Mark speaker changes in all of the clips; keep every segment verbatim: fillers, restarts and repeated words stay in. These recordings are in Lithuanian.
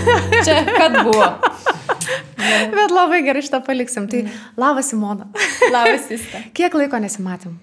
Speaker 1: čia kad buvo.
Speaker 2: Bet labai gerai šitą paliksim. Tai labas Simona.
Speaker 1: Labas Sista.
Speaker 2: Kiek laiko nesimatėm?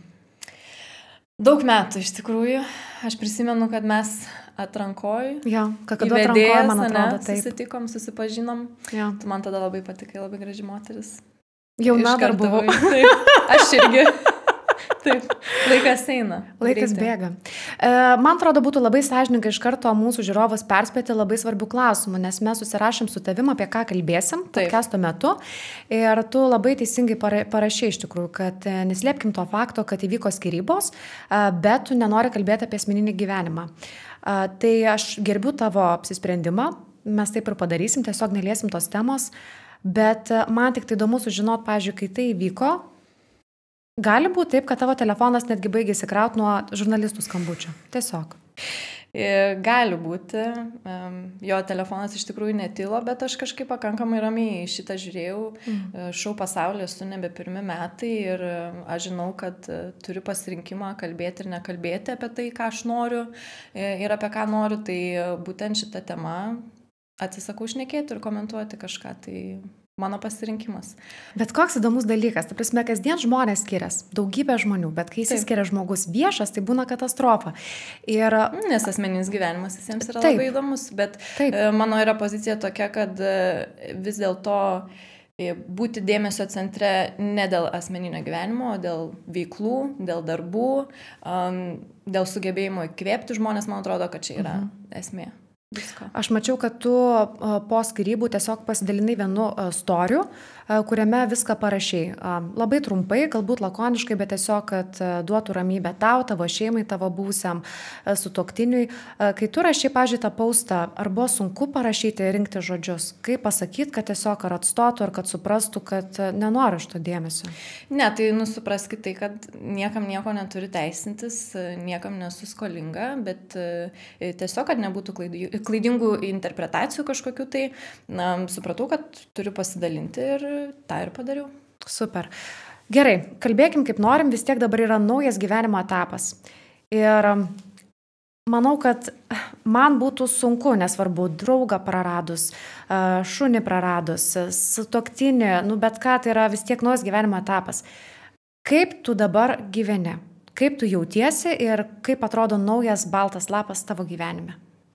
Speaker 1: Daug metų iš tikrųjų. Aš prisimenu, kad mes atrankoj.
Speaker 2: Jo, kad atrankoje, man atrodo, taip.
Speaker 1: Susitikom, susipažinom.
Speaker 2: Jo.
Speaker 1: Tu man tada labai patikai, labai graži moteris.
Speaker 2: Jauna dar buvau.
Speaker 1: Taip, aš irgi. Taip, laikas eina.
Speaker 2: Laikas
Speaker 1: greitai.
Speaker 2: bėga. E, man atrodo, būtų labai sąžininga iš karto mūsų žiūrovus perspėti labai svarbių klausimų, nes mes susirašėm su tavim, apie ką kalbėsim podcasto metu. Ir tu labai teisingai parašei iš tikrųjų, kad neslėpkim to fakto, kad įvyko skyrybos, bet tu nenori kalbėti apie asmeninį gyvenimą. Tai aš gerbiu tavo apsisprendimą, mes taip ir padarysim, tiesiog neliesim tos temos, bet man tik tai įdomu sužinot, pavyzdžiui, kai tai įvyko, gali būti taip, kad tavo telefonas netgi baigėsi kraut nuo žurnalistų skambučių. Tiesiog.
Speaker 1: Gali būti. Jo telefonas iš tikrųjų netilo, bet aš kažkaip pakankamai ramiai šitą žiūrėjau. Mm. Šou pasaulyje esu nebe pirmi metai ir aš žinau, kad turiu pasirinkimą kalbėti ir nekalbėti apie tai, ką aš noriu ir apie ką noriu. Tai būtent šitą temą atsisakau šnekėti ir komentuoti kažką. Tai mano pasirinkimas.
Speaker 2: Bet koks įdomus dalykas, ta prasme, kasdien žmonės skirias, daugybė žmonių, bet kai įsiskiria žmogus viešas, tai būna katastrofa. Ir...
Speaker 1: Nes asmeninis gyvenimas visiems yra
Speaker 2: Taip.
Speaker 1: labai įdomus, bet
Speaker 2: Taip.
Speaker 1: mano yra pozicija tokia, kad vis dėlto būti dėmesio centre ne dėl asmeninio gyvenimo, o dėl veiklų, dėl darbų, dėl sugebėjimo įkvėpti žmonės, man atrodo, kad čia yra mhm. esmė. Visko.
Speaker 2: Aš mačiau, kad tu po skyrybų tiesiog pasidalinai vienu storiu, kuriame viską parašiai. Labai trumpai, galbūt lakoniškai, bet tiesiog, kad duotų ramybę tau, tavo šeimai, tavo būsiam sutuoktiniui. Kai tu rašai, pažiūrėjau, tą paustą, ar buvo sunku parašyti, rinkti žodžius? Kaip pasakyti, kad tiesiog ar atstotų, ar kad suprastų, kad nenori šito dėmesio?
Speaker 1: Ne, tai nusupraskit tai, kad niekam nieko neturi teisintis, niekam nesu skolinga, bet tiesiog, kad nebūtų klaidų. klaidingų interpretacijų kažkokių, tai na, supratau, kad turiu pasidalinti ir tą ir padariau.
Speaker 2: Super. Gerai, kalbėkim kaip norim, vis tiek dabar yra naujas gyvenimo etapas. Ir manau, kad man būtų sunku, nesvarbu, draugą praradus, šunį praradus, sutuoktinį, nu bet ką, tai yra vis tiek naujas gyvenimo etapas. Kaip tu dabar gyveni? Kaip tu jautiesi ir kaip atrodo naujas baltas lapas tavo gyvenime?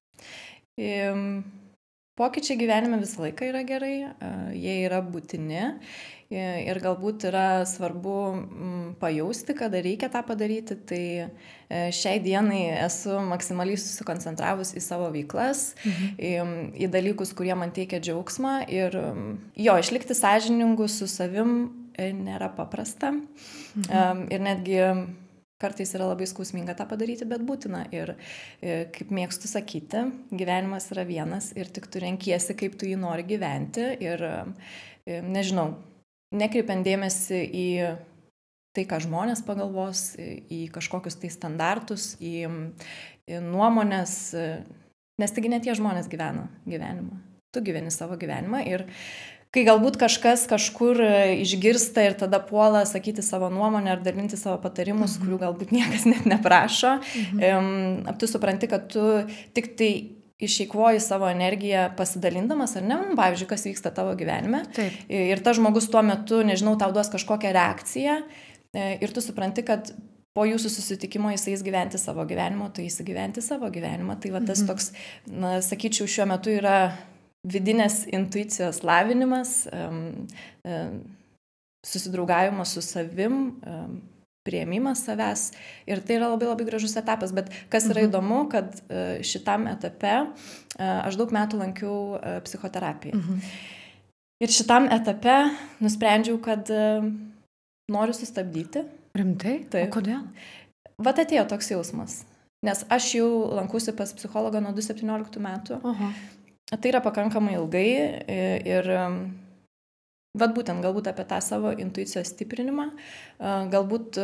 Speaker 1: Pokyčiai gyvenime visą laiką yra gerai, jie yra būtini ir galbūt yra svarbu pajausti, kada reikia tą padaryti. Tai šiai dienai esu maksimaliai susikoncentravus į savo veiklas, mhm. į, į dalykus, kurie man teikia džiaugsmą ir jo, išlikti sąžiningu su savim nėra paprasta mhm. ir netgi kartais yra labai skausminga tą padaryti, bet būtina. Ir kaip mėgstu sakyti, gyvenimas yra vienas ir tik tu renkiesi, kaip tu jį nori gyventi. Ir nežinau, nekreipiant dėmesį į tai, ką žmonės pagalvos, į kažkokius tai standartus, į, į nuomonės, nes taigi ne tie žmonės gyvena gyvenimą. Tu gyveni savo gyvenimą ir kai galbūt kažkas kažkur išgirsta ir tada puola sakyti savo nuomonę ar dalinti savo patarimus, mhm. kurių galbūt niekas net neprašo, mhm. tu supranti, kad tu tik tai išeikvoji savo energiją pasidalindamas, ar ne, pavyzdžiui, kas vyksta tavo gyvenime.
Speaker 2: Taip.
Speaker 1: Ir tas žmogus tuo metu, nežinau, tau duos kažkokią reakciją ir tu supranti, kad po jūsų susitikimo jisai gyventi savo gyvenimo, tu įsigyventi savo gyvenimą. Tai va tas mhm. toks, na, sakyčiau, šiuo metu yra vidinės intuicijos lavinimas, um, um, susidraugavimas su savim, um, priėmimas savęs. Ir tai yra labai labai gražus etapas. Bet kas yra mhm. įdomu, kad uh, šitam etape uh, aš daug metų lankiau uh, psichoterapiją. Mhm. Ir šitam etape nusprendžiau, kad uh, noriu sustabdyti.
Speaker 2: Rimtai?
Speaker 1: Taip.
Speaker 2: O kodėl?
Speaker 1: Vat atėjo toks jausmas. Nes aš jau lankausi pas psichologą nuo du tūkstančiai septynioliktų metų. Aha. Tai yra pakankamai ilgai ir vat būtent galbūt apie tą savo intuicijos stiprinimą, galbūt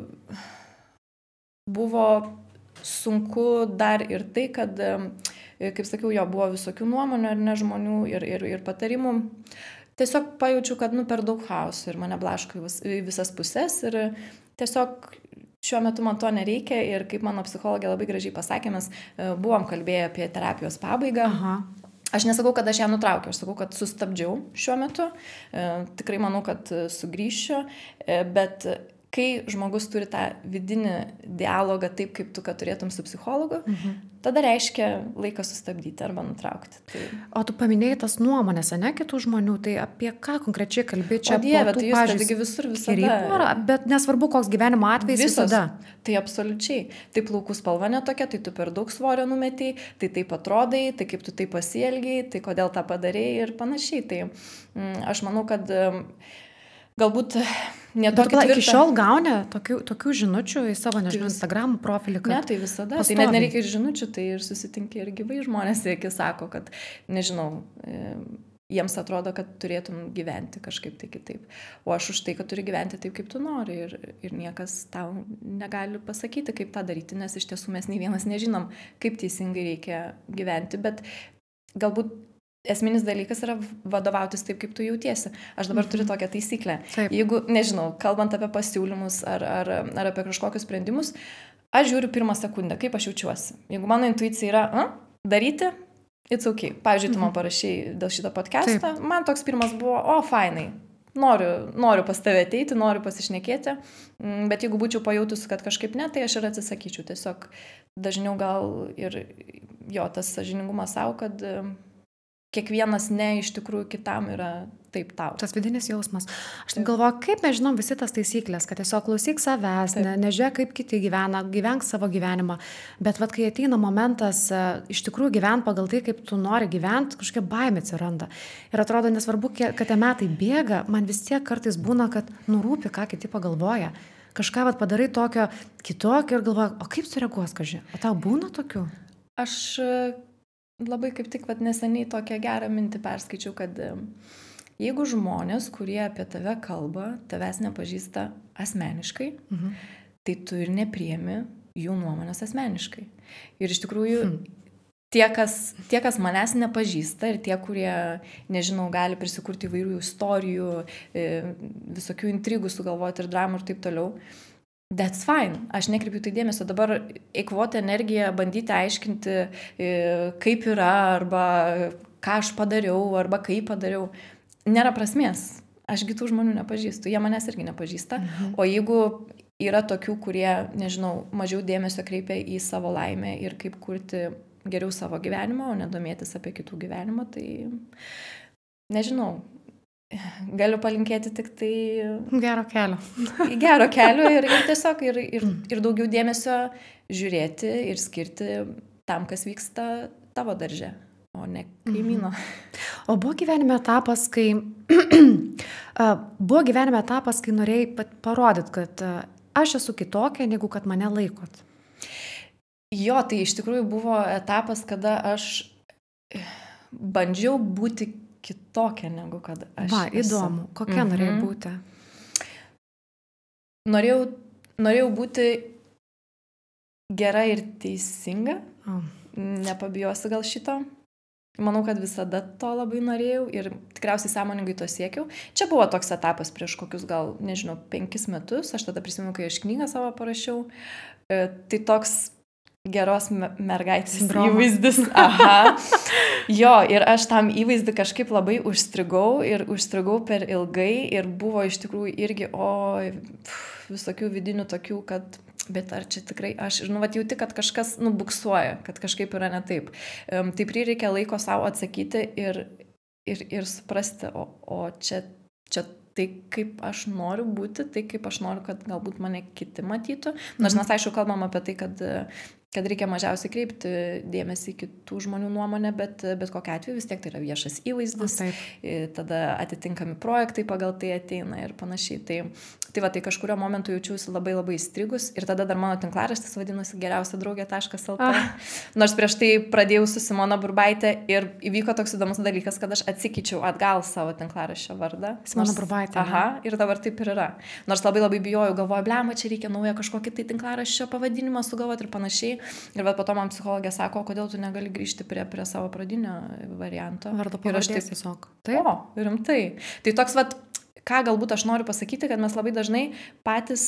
Speaker 1: buvo sunku dar ir tai, kad, kaip sakiau, jo buvo visokių nuomonių ar ne žmonių ir, ir, ir patarimų. Tiesiog pajaučiu, kad nu, per daug chaosų ir mane blaško į visas puses ir tiesiog šiuo metu man to nereikia ir kaip mano psichologė labai gražiai pasakė, mes buvom kalbėję apie terapijos pabaigą. Aha. Aš nesakau, kad aš ją nutraukiau, aš sakau, kad sustabdžiau šiuo metu. E, tikrai manau, kad sugrįšiu, e, bet kai žmogus turi tą vidinį dialogą taip, kaip tu, kad turėtum su psichologu, mhm. tada reiškia laiką sustabdyti arba nutraukti. Tai...
Speaker 2: O tu paminėjai tas nuomonės, ne, kitų žmonių, tai apie ką konkrečiai kalbėjai čia?
Speaker 1: O Dieve, tai jūs taigi visur visada.
Speaker 2: Porą, bet nesvarbu, koks gyvenimo atvejis visada.
Speaker 1: Tai absoliučiai. Tai plaukų spalva netokia, tai tu per daug svorio numetei, tai taip atrodai, tai kaip tu taip pasielgiai, tai kodėl tą padarėjai ir panašiai. Tai mm, aš manau, kad mm, galbūt netokį tvirtą...
Speaker 2: Iki šiol gauni tokių, tokių žinučių į savo, nežinau, tai Instagram profilį?
Speaker 1: Ne, tai visada. Pastoviai. Tai net nereikia ir žinučių, tai ir susitinki ir gyvai žmonės, jie sako, kad, nežinau, jiems atrodo, kad turėtum gyventi kažkaip tai kitaip. O aš už tai, kad turi gyventi taip, kaip tu nori. Ir, ir niekas tau negali pasakyti, kaip tą daryti, nes iš tiesų mes nei vienas nežinom, kaip teisingai reikia gyventi. Bet galbūt esminis dalykas yra vadovautis taip, kaip tu jautiesi. Aš dabar turiu tokią taisyklę. Taip. Jeigu, nežinau, kalbant apie pasiūlymus ar, ar, ar apie kažkokius sprendimus, aš žiūriu pirmą sekundę, kaip aš jaučiuosi. Jeigu mano intuicija yra, a, daryti, it's okay. Pavyzdžiui, tu man parašei dėl šito podcast'o, man toks pirmas buvo, o, fainai. Noriu, noriu pas tave ateiti, noriu pasišnekėti, bet jeigu būčiau pajautusi, kad kažkaip ne, tai aš ir atsisakyčiau. Tiesiog dažniau gal ir jo tas sąžiningumas savo, kad kiekvienas ne iš tikrųjų kitam yra taip tau.
Speaker 2: Tas vidinis jausmas. Aš taip galvoju, kaip mes žinom visi tas taisyklės, kad tiesiog klausyk savęs, ne, nežiūrėk, kaip kiti gyvena, gyvenk savo gyvenimą. Bet vat, kai ateina momentas iš tikrųjų gyvent pagal tai, kaip tu nori gyventi, kažkokia baimė atsiranda. Ir atrodo, nesvarbu, kad tie metai bėga, man vis tiek kartais būna, kad nurūpi, ką kiti pagalvoja. Kažką vat, padarai tokio kitokio ir galvoju, o kaip sureaguos, kaži? O tau būna tokių?
Speaker 1: Aš labai kaip tik vat, neseniai tokią gerą mintį perskaičiau, kad jeigu žmonės, kurie apie tave kalba, tavęs nepažįsta asmeniškai, mhm. tai tu ir nepriemi jų nuomonės asmeniškai. Ir iš tikrųjų hmm. tie, kas, tie, kas manęs nepažįsta ir tie, kurie, nežinau, gali prisikurti įvairių istorijų, visokių intrigų sugalvoti ir dramų ir taip toliau, that's fine. Aš nekreipiu tai dėmesio. Dabar eikvoti energiją, bandyti aiškinti, kaip yra, arba ką aš padariau, arba kaip padariau. Nėra prasmės. Ašgi tų žmonių nepažįstu. Jie manęs irgi nepažįsta. Mhm. O jeigu yra tokių, kurie, nežinau, mažiau dėmesio kreipia į savo laimę ir kaip kurti geriau savo gyvenimą, o nedomėtis apie kitų gyvenimą, tai nežinau. Galiu palinkėti tik tai...
Speaker 2: Gero kelio.
Speaker 1: Gero kelio ir, ir tiesiog ir, ir, ir daugiau dėmesio žiūrėti ir skirti tam, kas vyksta tavo darže, o ne kaimyno.
Speaker 2: O buvo gyvenime etapas, kai... buvo gyvenime etapas, kai norėjai parodyti, kad aš esu kitokia, negu kad mane laikot.
Speaker 1: Jo, tai iš tikrųjų buvo etapas, kada aš bandžiau būti kitokia, negu kad aš.
Speaker 2: Va, įdomu. Kokia mhm. norėjai būti?
Speaker 1: Norėjau, norėjau būti gera ir teisinga.
Speaker 2: Oh.
Speaker 1: Nepabijosiu gal šito. Manau, kad visada to labai norėjau ir tikriausiai sąmoningai to siekiau. Čia buvo toks etapas prieš kokius gal, nežinau, penkis metus. Aš tada prisimenu, kai aš knygą savo parašiau. E, tai toks geros mergaitės įvaizdis. Aha. Jo, ir aš tam įvaizdį kažkaip labai užstrigau ir užstrigau per ilgai ir buvo iš tikrųjų irgi, o visokių vidinių tokių, kad, bet ar čia tikrai aš, ir nu, vat jauti, kad kažkas nubuksuoja, kad kažkaip yra ne taip. Um, tai prireikia laiko savo atsakyti ir, ir, ir suprasti, o, o čia, čia tai, kaip aš noriu būti, tai kaip aš noriu, kad galbūt mane kiti matytų. Nors mes aišku kalbam apie tai, kad kad reikia mažiausiai kreipti dėmesį į kitų žmonių nuomonę, bet, bet kokia atveju vis tiek tai yra viešas įvaizdis, tada atitinkami projektai pagal tai ateina ir panašiai. Tai, tai va, tai kažkurio momentu jaučiausi labai labai įstrigus ir tada dar mano tinklaraštis vadinosi geriausia draugė taškas el tė. Ah. Nors prieš tai pradėjau su Simona Burbaitė ir įvyko toks įdomus dalykas, kad aš atsikeičiau atgal savo tinklaraščio vardą.
Speaker 2: Simona Burbaitė.
Speaker 1: Aha, ir dabar taip ir yra. Nors labai labai bijojau, galvoju, blemba, čia reikia naują kažkokį tai tinklaraščio pavadinimą sugalvoti ir panašiai. Ir bet po to man psichologė sako, kodėl tu negali grįžti prie, prie savo pradinio varianto.
Speaker 2: Vardo pavardės tiesiog.
Speaker 1: Taip. O, rimtai. Tai toks, vat, ką galbūt aš noriu pasakyti, kad mes labai dažnai patys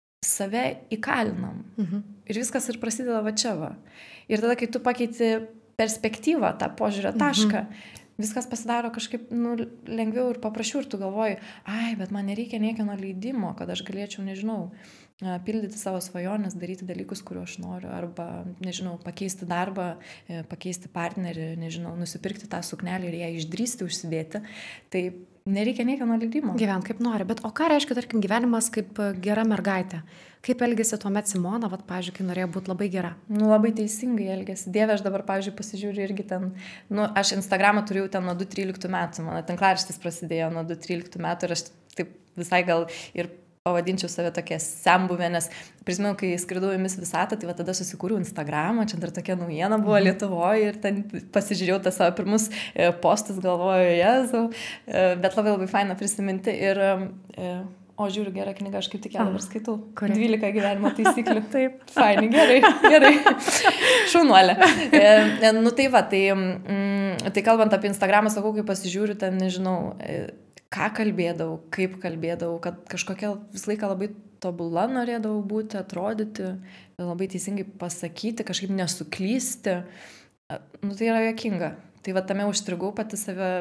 Speaker 1: save įkalinam. Mhm. Ir viskas ir prasideda va čia va. Ir tada, kai tu pakeiti perspektyvą, tą požiūrio tašką. Mhm. Viskas pasidaro kažkaip nu, lengviau ir paprasčiau ir tu galvoji, ai, bet man nereikia niekieno leidimo, kad aš galėčiau, nežinau, pildyti savo svajonės, daryti dalykus, kuriuo aš noriu, arba, nežinau, pakeisti darbą, pakeisti partnerį, nežinau, nusipirkti tą suknelį ir ją išdrįsti užsidėti. Tai nereikia niekieno leidimo.
Speaker 2: Gyvent kaip nori, bet o ką reiškia, tarkim, gyvenimas kaip gera mergaitė? Kaip elgėsi tuomet Simona, vat, pavyzdžiui, kai norėjo būti labai gera?
Speaker 1: Nu, labai teisingai elgėsi. Dieve, aš dabar, pavyzdžiui, pasižiūriu irgi ten, nu, aš Instagramą turėjau ten nuo du tryliktų metų, mano tinklaraštis prasidėjo nuo du tryliktų metų ir aš taip visai gal ir pavadinčiau save tokia sembuvė, nes prisimenu, kai skridau į Mis Visatą, tai va tada susikūriau Instagramą, čia dar tokia naujiena buvo Lietuvoje ir ten pasižiūrėjau tą savo pirmus postus, galvoju, Jėzau, bet labai labai faina prisiminti ir, o žiūriu, gerą knygą, aš kaip tik ją dabar skaitau, dvylika gyvenimo taisyklių. Taip, faini, gerai, gerai, šaunuolė. E, nu tai va, tai, mm, tai kalbant apie Instagramą, sakau, kai pasižiūriu, ten nežinau, ką kalbėdavau, kaip kalbėdavau, kad kažkokia visą laiką labai tobula norėdavau būti, atrodyti, labai teisingai pasakyti, kažkaip nesuklysti. Nu, tai yra juokinga. Tai va tame užstrigau, pati save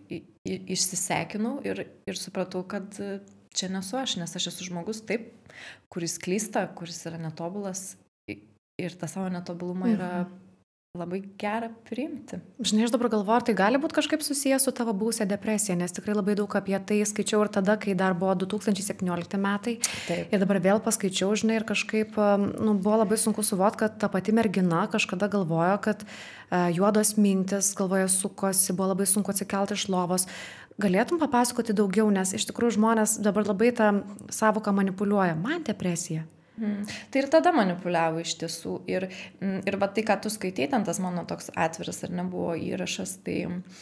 Speaker 1: išsisekinau ir, ir supratau, kad čia nesu aš, nes aš esu žmogus taip, kuris klysta, kuris yra netobulas ir tą savo netobulumą yra labai gera priimti.
Speaker 2: Žinai, aš dabar galvoju, ar tai gali būti kažkaip susijęs su tavo buvusia depresija, nes tikrai labai daug apie tai skaičiau ir tada, kai dar buvo du tūkstančiai septyniolikti metai. Taip. Ir dabar vėl paskaičiau, žinai, ir kažkaip nu, buvo labai sunku suvokti, kad ta pati mergina kažkada galvojo, kad uh, juodos mintis galvoje sukosi, buvo labai sunku atsikelti iš lovos. Galėtum papasakoti daugiau, nes iš tikrųjų žmonės dabar labai tą savoką manipuliuoja. Man depresija.
Speaker 1: Hmm. Tai ir tada manipuliavo iš tiesų. Ir, ir va tai, ką tu skaitai, ten tas mano toks atviras ar nebuvo įrašas, tai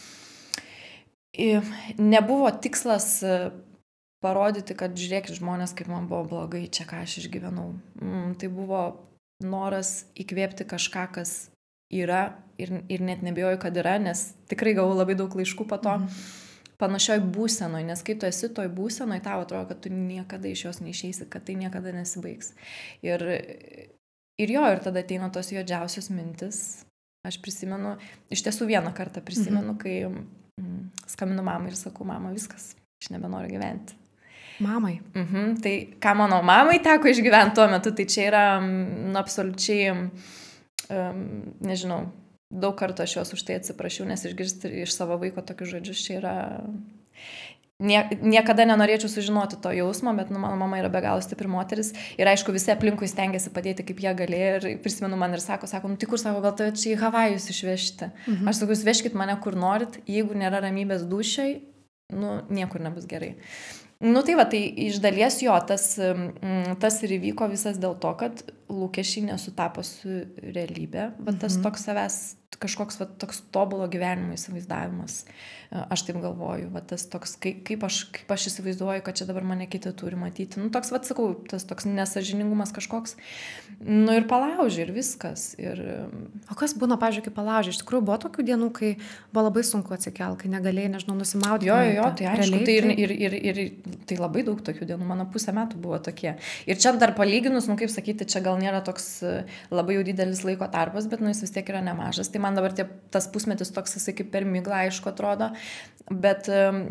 Speaker 1: nebuvo tikslas parodyti, kad žiūrėkit žmonės, kaip man buvo blogai, čia ką aš išgyvenau. Hmm. Tai buvo noras įkvėpti kažką, kas yra ir, ir net nebijoju, kad yra, nes tikrai gavau labai daug laiškų po to. Hmm. Panašioj būsenoj, nes kai tu esi toj būsenoj, tau atrodo, kad tu niekada iš jos neišeisi, kad tai niekada nesibaigs. Ir, ir jo, ir tada ateina tos juodžiausios mintis. Aš prisimenu, iš tiesų vieną kartą prisimenu, kai mm, skambinu mamai ir sakau, mama, viskas, aš nebenoriu gyventi.
Speaker 2: Mamai?
Speaker 1: Mhm, tai ką mano mamai teko išgyventi tuo metu, tai čia yra mm, absoliučiai, um, nežinau, daug kartų aš juos už tai atsiprašiau, nes išgirsti iš savo vaiko tokius žodžius čia yra... Nie, niekada nenorėčiau sužinoti to jausmo, bet nu, mano mama yra be galo stipri moteris ir aišku, visi aplinkui stengiasi padėti, kaip jie galėjo ir prisimenu man ir sako, sako, nu tai kur sako, gal tave čia į Havajus išvežti. Mhm. Aš sakau, veškit mane kur norit, jeigu nėra ramybės dūšiai, nu niekur nebus gerai. Nu tai va, tai iš dalies jo, tas, tas ir įvyko visas dėl to, kad lūkesčiai nesutapo su realybė, va tas mhm. toks savęs, kažkoks va, toks tobulo gyvenimo įsivaizdavimas, aš taip galvoju, va tas toks, kaip, kaip, aš, kaip aš įsivaizduoju, kad čia dabar mane kiti turi matyti, nu toks, va sakau, tas toks nesažiningumas kažkoks, nu ir palaužė ir viskas. Ir...
Speaker 2: O kas būna, pavyzdžiui, kai palaužė? Iš tikrųjų buvo tokių dienų, kai buvo labai sunku atsikelti, kai negalėjai, nežinau, nusimaudyti.
Speaker 1: Jo, jo, tai aišku, tai ir, ir, ir, ir tai labai daug tokių dienų, mano pusę metų buvo tokie. Ir čia dar palyginus, nu kaip sakyti, čia gal nėra toks labai jau didelis laiko tarpas, bet nu jis vis tiek yra nemažas. Tai man dabar tie, tas pusmetis toks, jisai kaip per miglą, aišku, atrodo, bet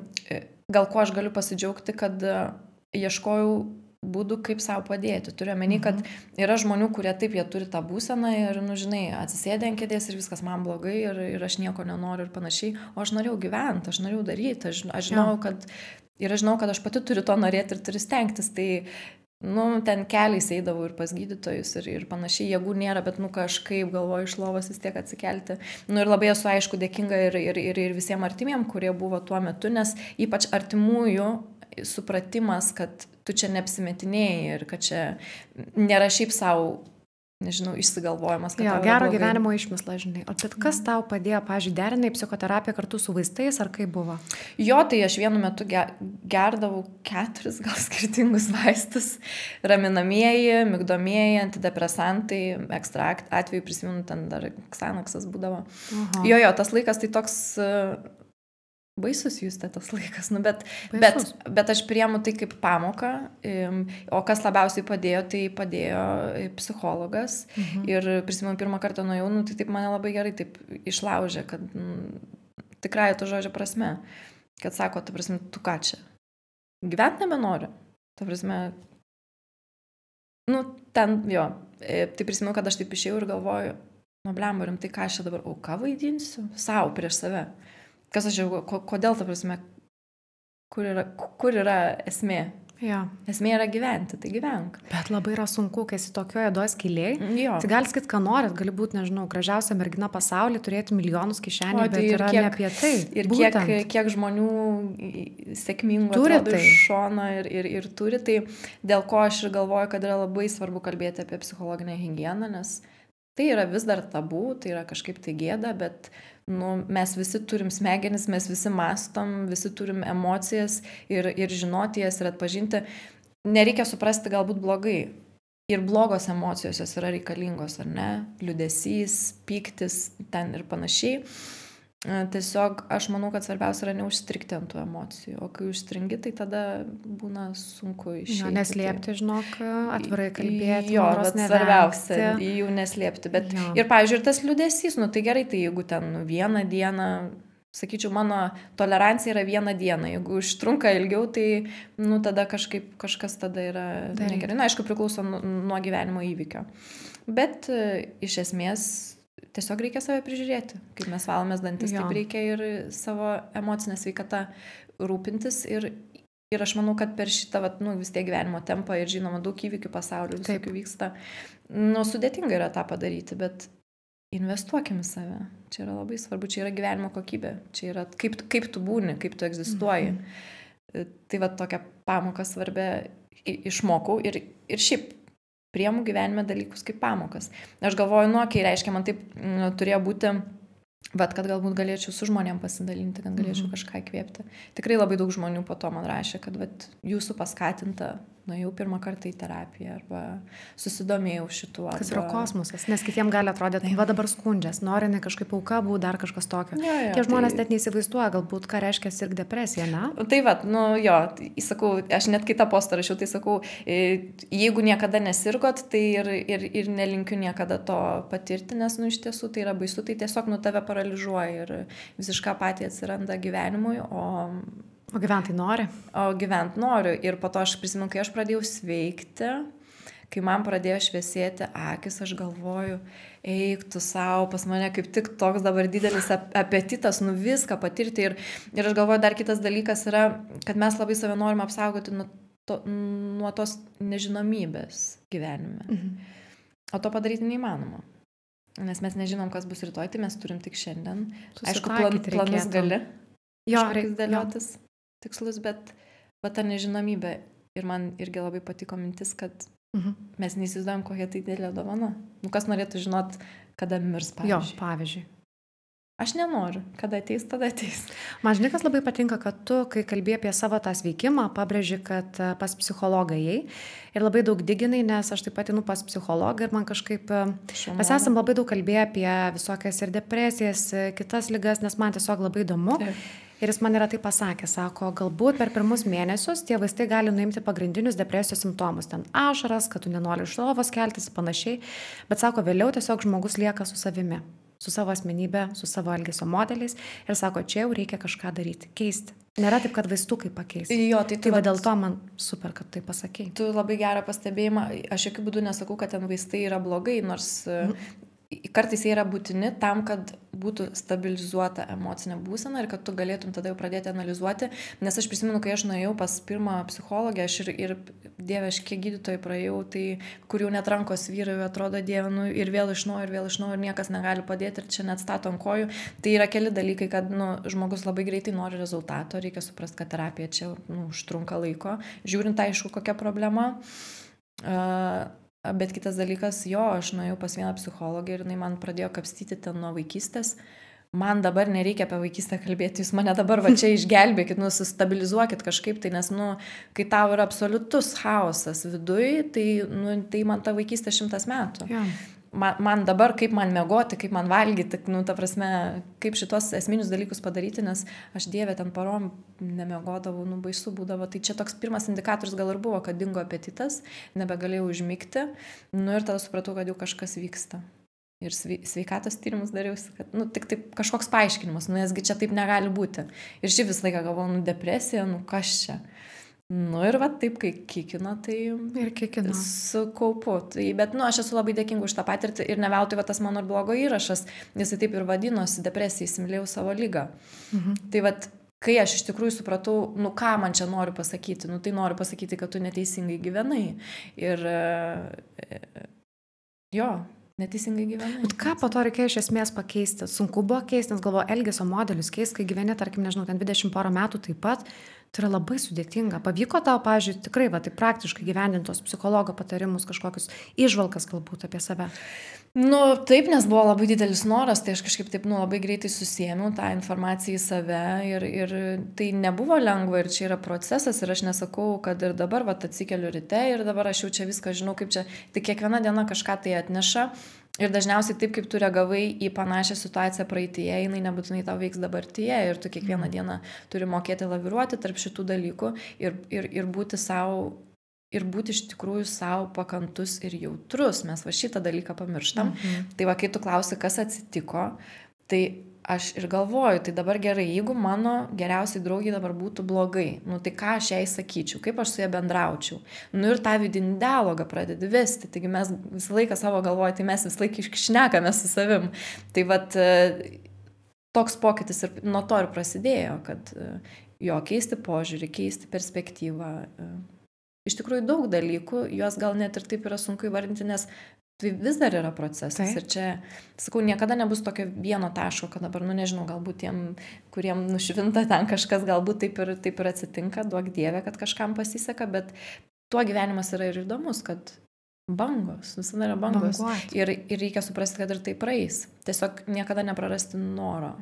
Speaker 1: gal ko aš galiu pasidžiaugti, kad ieškojau būdų, kaip savo padėti. Turiu omeny, kad yra žmonių, kurie taip, jie turi tą būseną ir, nu, žinai, atsisėdė ant kėdės ir viskas man blogai ir, ir aš nieko nenoriu ir panašiai, o aš norėjau gyventi, aš norėjau daryti, aš, aš žinau, kad ir aš žinau, kad aš pati turiu to norėti ir turiu stengtis, tai nu, ten keliais eidavau ir pas gydytojus ir, ir panašiai, jėgų nėra, bet, nu, kažkaip galvoju iš lovos vis tiek atsikelti. Nu, ir labai esu, aišku, dėkinga ir, ir, ir, ir visiems artimiem, kurie buvo tuo metu, nes ypač artimųjų supratimas, kad tu čia neapsimetinėjai ir kad čia nėra šiaip savo, nežinau, išsigalvojimas.
Speaker 2: Jo, gero gyvenimo išmisla, žinai. O bet kas tau padėjo, pavyzdžiui, derinai psichoterapiją kartu su vaistais, ar kaip buvo?
Speaker 1: Jo, tai aš vienu metu gerdavau keturis gal skirtingus vaistus. Raminamieji, migdomieji, antidepresantai, ekstrakt atveju prisimenu, ten dar Xanaxas būdavo. Aha. Jo, jo, tas laikas tai toks baisus Juste tas laikas, nu, bet, bet, bet aš priemu tai kaip pamoką, o kas labiausiai padėjo, tai padėjo psichologas. Mhm. Ir prisimenu, pirmą kartą nuėjau, nu, tai taip mane labai gerai taip išlaužė, kad nu, tikrai to žodžio prasme, kad sako, ta prasme, tu ką čia, gyvent nebenori, ta prasme, nu, ten, jo, tai prisimenu, kad aš taip išėjau ir galvoju, nu, blemba, rimtai, ką aš čia dabar auką vaidinsiu, savo prieš save. Kas aš jau, kodėl, ta prasme, kur yra, kur yra esmė?
Speaker 2: Ja.
Speaker 1: Esmė yra gyventi, tai gyvenk.
Speaker 2: Bet labai yra sunku, kai esi tokioje juodos skylėj.
Speaker 1: Jo.
Speaker 2: Tai gali sakyti, ką norit, gali būti, nežinau, gražiausia mergina pasaulyje, turėti milijonus kišenėje, bet yra
Speaker 1: kiek,
Speaker 2: ne apie tai.
Speaker 1: Ir kiek, kiek žmonių sėkmingų atrodo iš šono ir, ir, ir turi, tai dėl ko aš ir galvoju, kad yra labai svarbu kalbėti apie psichologinę higieną, nes tai yra vis dar tabu, tai yra kažkaip tai gėda, bet nu, mes visi turim smegenis, mes visi mastom, visi turim emocijas ir, ir žinoti jas ir atpažinti. Nereikia suprasti galbūt blogai. Ir blogos emocijos jos yra reikalingos, ar ne? Liūdesys, pyktis, ten ir panašiai. Tiesiog aš manau, kad svarbiausia yra neužstrigti ant tų emocijų, o kai užstringi, tai tada būna sunku išeiti.
Speaker 2: Jo, neslėpti, žinok, atvirai kalbėti.
Speaker 1: Jo, bet svarbiausia, jų neslėpti. Bet jo. Ir, pavyzdžiui, ir tas liūdesys, nu tai gerai, tai jeigu ten vieną dieną, sakyčiau, mano tolerancija yra vieną dieną, jeigu užtrunka ilgiau, tai, nu, tada kažkaip, kažkas tada yra negerai. Na, aišku, priklauso nuo gyvenimo įvykio. Bet iš esmės tiesiog reikia save prižiūrėti. Kaip mes valomės dantis, jo. Taip reikia ir savo emocinę sveikatą rūpintis. Ir, ir aš manau, kad per šitą vat, nu, vis tiek gyvenimo tempą ir žinoma daug įvykių pasaulyje visokių vyksta. Nu, sudėtinga yra tą padaryti, bet investuokim į save. Čia yra labai svarbu, čia yra gyvenimo kokybė. Čia yra kaip, kaip tu būni, kaip tu egzistuoji. Mhm. Tai va tokia pamoka svarbia išmokau ir, ir šiaip priemu gyvenime dalykus kaip pamokas. Aš galvoju, nu, kai reiškia, man taip nu, turėjo būti, bet kad galbūt galėčiau su žmonėm pasidalinti, kad galėčiau mm-hmm. kažką įkvėpti. Tikrai labai daug žmonių po to man rašė, kad vat, jūsų paskatinta, nuėjau pirmą kartą į terapiją arba susidomėjau šituo.
Speaker 2: Kas arba... yra kosmosas, nes kitiem gali atrodyti, va dabar skundžias, nori ne kažkaip auka būti, dar kažkas tokio. Jo, jo, Tie žmonės tai... net neįsivaizduoja, galbūt, ką reiškia sirgti depresiją, ne?
Speaker 1: Tai va, nu jo, tai, sakau, aš net kitą postą rašiau, tai sakau, jeigu niekada nesirgot, tai ir, ir, ir nelinkiu niekada to patirti, nes, nu, iš tiesų tai yra baisu, tai tiesiog, nu, tave paralyžiuoja ir visiška apatija atsiranda gyvenimui, o...
Speaker 2: O gyventai nori?
Speaker 1: O gyvent noriu. Ir po to aš prisimenu, kai aš pradėjau sveikti, kai man pradėjo šviesėti akis, aš galvoju, eik tu savo, pas mane kaip tik toks dabar didelis apetitas, nu viską patirti. Ir, ir aš galvoju, dar kitas dalykas yra, kad mes labai save norim apsaugoti nuo, to, nuo tos nežinomybės gyvenime. Mhm. O to padaryti neįmanoma. Nes mes nežinom, kas bus rytoj, tai mes turim tik šiandien. Aišku, plan, planus gali.
Speaker 2: Jo, reikia
Speaker 1: dėliotis. Tikslus, bet va, ta nežinomybė. Ir man irgi labai patiko mintis, kad mhm. mes neįsivaizduojam, kokia tai didelė dovana. Nu, kas norėtų žinot, kada mirs, pavyzdžiui.
Speaker 2: Jo, pavyzdžiui.
Speaker 1: Aš nenoriu. Kada ateis, tada ateis.
Speaker 2: Man žinai, kas labai patinka, kad tu, kai kalbėjai apie savo tą sveikimą, pabrėži, kad pas psichologą ėjai. Ir labai daug diginai, nes aš taip pat einu pas psichologą ir man kažkaip... Šau mes esam labai daug kalbėję apie visokias ir depresijas, kitas ligas, nes man tiesiog labai įdomu. Taip. Ir jis man yra tai pasakė, sako, galbūt per pirmus mėnesius tie vaistai gali nuimti pagrindinius depresijos simptomus, ten ašaras, kad tu nenori iš lovos keltis ir panašiai, bet sako, vėliau tiesiog žmogus lieka su savimi, su savo asmenybė, su savo elgesio modeliais ir sako, čia jau reikia kažką daryti, keisti. Nėra taip, kad vaistukai pakeisti.
Speaker 1: Jo, tai
Speaker 2: tai va dėl to man super, kad tai pasakei.
Speaker 1: Tu labai gerą pastebėjimą, aš jokių būdų nesakau, kad ten vaistai yra blogai, nors... Mhm. Kartais jie yra būtini tam, kad būtų stabilizuota emocinė būsena ir kad tu galėtum tada jau pradėti analizuoti. Nes aš prisimenu, kai aš nuėjau pas pirmą psichologę, aš ir, ir dieve, aš kiek gydytojai praėjau, tai kur jau net rankos vyrai atrodo dieve, nu, ir vėl iš naujo, ir vėl iš naujo, ir niekas negali padėti, ir čia net stato ant kojų. Tai yra keli dalykai, kad nu, žmogus labai greitai nori rezultato, reikia suprasti, kad terapija čia nu, užtrunka laiko. Žiūrint, aišku, kokia problema. Uh, Bet kitas dalykas, jo, aš nuėjau pas vieną psichologę ir jinai man pradėjo kapstyti ten nuo vaikystės. Man dabar nereikia apie vaikystę kalbėti, jūs mane dabar va čia išgelbėkit, nu, sustabilizuokit kažkaip, tai nes, nu, kai tau yra absoliutus chaosas viduj, tai, nu, tai man ta vaikystė šimtas metų.
Speaker 2: Ja.
Speaker 1: man, man dabar, kaip man miegoti, kaip man valgyti, nu, ta prasme, kaip šitos esminius dalykus padaryti, nes aš dievė ten parom nemiegodavau, nu, baisu būdavo. Tai čia toks pirmas indikatorius gal ir buvo, kad dingo apetitas, nebegalėjau užmigti, nu ir tada supratau, kad jau kažkas vyksta. Ir sveikatos tyrimus dariausi, kad, nu, tik taip kažkoks paaiškinimas, nu, nesgi čia taip negali būti. Ir šį visą laiką galvoju, nu, depresija, nu, kas čia? Nu ir va taip, kai kikino, tai
Speaker 2: ir kikino.
Speaker 1: Su kaupu. Tai, bet, nu, aš esu labai dėkinga už tą patirtį ir ne veltui va tas mano blogo įrašas, jisai taip ir vadinosi depresija, įsimylėjau savo lygą. Mhm. Tai va, kai aš iš tikrųjų supratau, nu ką man čia noriu pasakyti, nu tai noriu pasakyti, kad tu neteisingai gyvenai. Ir jo, neteisingai gyvenai.
Speaker 2: Bet ką po to reikėjo iš esmės pakeisti? Sunku buvo keisti, nes galvoju, elgesio modelius keisti, kai gyveni, tarkim, nežinau, ten dvidešimt porą metų taip pat. Tai yra labai sudėtinga. Pavyko tau, pavyzdžiui, tikrai, va, tai praktiškai gyvendintos psichologo patarimus, kažkokius įžvalgas galbūt apie save?
Speaker 1: Nu, taip, nes buvo labai didelis noras, tai aš kažkaip taip, nu, labai greitai susėmiau tą informaciją į save ir, ir tai nebuvo lengva ir čia yra procesas ir aš nesakau, kad ir dabar, va, atsikeliu ryte ir dabar aš jau čia viską žinau, kaip čia, tai kiekviena diena kažką tai atneša. Ir dažniausiai taip, kaip tu reagavai į panašią situaciją praeityje, jinai nebūtinai tau veiks dabartyje ir tu kiekvieną dieną turi mokėti laviruoti tarp šitų dalykų ir, ir, ir būti savo, ir būti iš tikrųjų savo pakantus ir jautrus. Mes va šitą dalyką pamirštam. Mhm. Tai va, kai tu klausi, kas atsitiko, tai aš ir galvoju, tai dabar gerai, jeigu mano geriausiai draugiai dabar būtų blogai, nu tai ką aš jai sakyčiau, kaip aš su ja bendraučiau. Nu ir tą vidinį dialogą pradedi vesti, taigi mes visą laiką savo galvoju, tai mes visą laiką šnekame su savim. Tai vat toks pokytis ir nuo to ir prasidėjo, kad jo, keisti požiūrį, keisti perspektyvą. Iš tikrųjų daug dalykų, juos gal net ir taip yra sunku įvardinti, nes tai vis dar yra procesas. Tai. Ir čia, sakau, niekada nebus tokio vieno taško, kad dabar, nu nežinau, galbūt tiem, kuriem nušvinta ten kažkas, galbūt taip ir, taip ir atsitinka, duok dievė, kad kažkam pasiseka, bet tuo gyvenimas yra ir įdomus, kad bangos, visada yra bangos. Banguot. Ir, ir reikia suprasti, kad ir tai praeis. Tiesiog niekada neprarasti noro.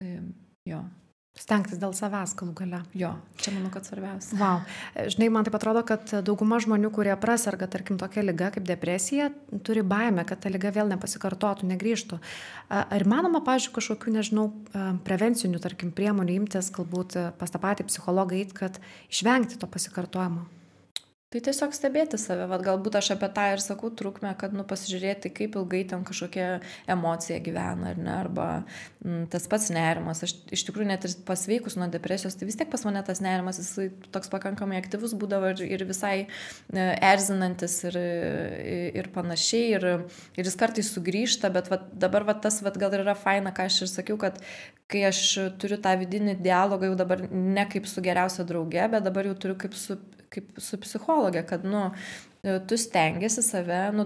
Speaker 1: Jo.
Speaker 2: Stengtis dėl savęs galų gale.
Speaker 1: Jo, čia manau, kad svarbiausia.
Speaker 2: Wow. Žinai, man taip atrodo, kad dauguma žmonių, kurie prasarga, tarkim, tokia liga kaip depresija, turi baimę, kad ta liga vėl nepasikartotų, negrįžtų. Ar manoma, pavyzdžiui, kažkokių, nežinau, prevencinių, tarkim, priemonių imtis, galbūt pas tą patį psichologą eit, kad išvengti to pasikartojimo?
Speaker 1: Tai tiesiog stebėti save, vat galbūt aš apie tą ir sakau trukmę, kad nu pasižiūrėti, kaip ilgai ten kažkokia emocija gyvena, ar ne, arba m, tas pats nerimas. Aš iš tikrųjų net ir pasveikus nuo depresijos, tai vis tiek pas mane tas nerimas, jis toks pakankamai aktyvus būdavo ir, ir visai e, erzinantis ir, ir panašiai, ir, ir jis kartais sugrįžta, bet vat, dabar vat, tas vat, gal yra faina, ką aš ir sakiau, kad kai aš turiu tą vidinį dialogą jau dabar ne kaip su geriausia drauge, bet dabar jau turiu kaip su kaip su psichologė, kad, nu, tu stengiasi save, nu,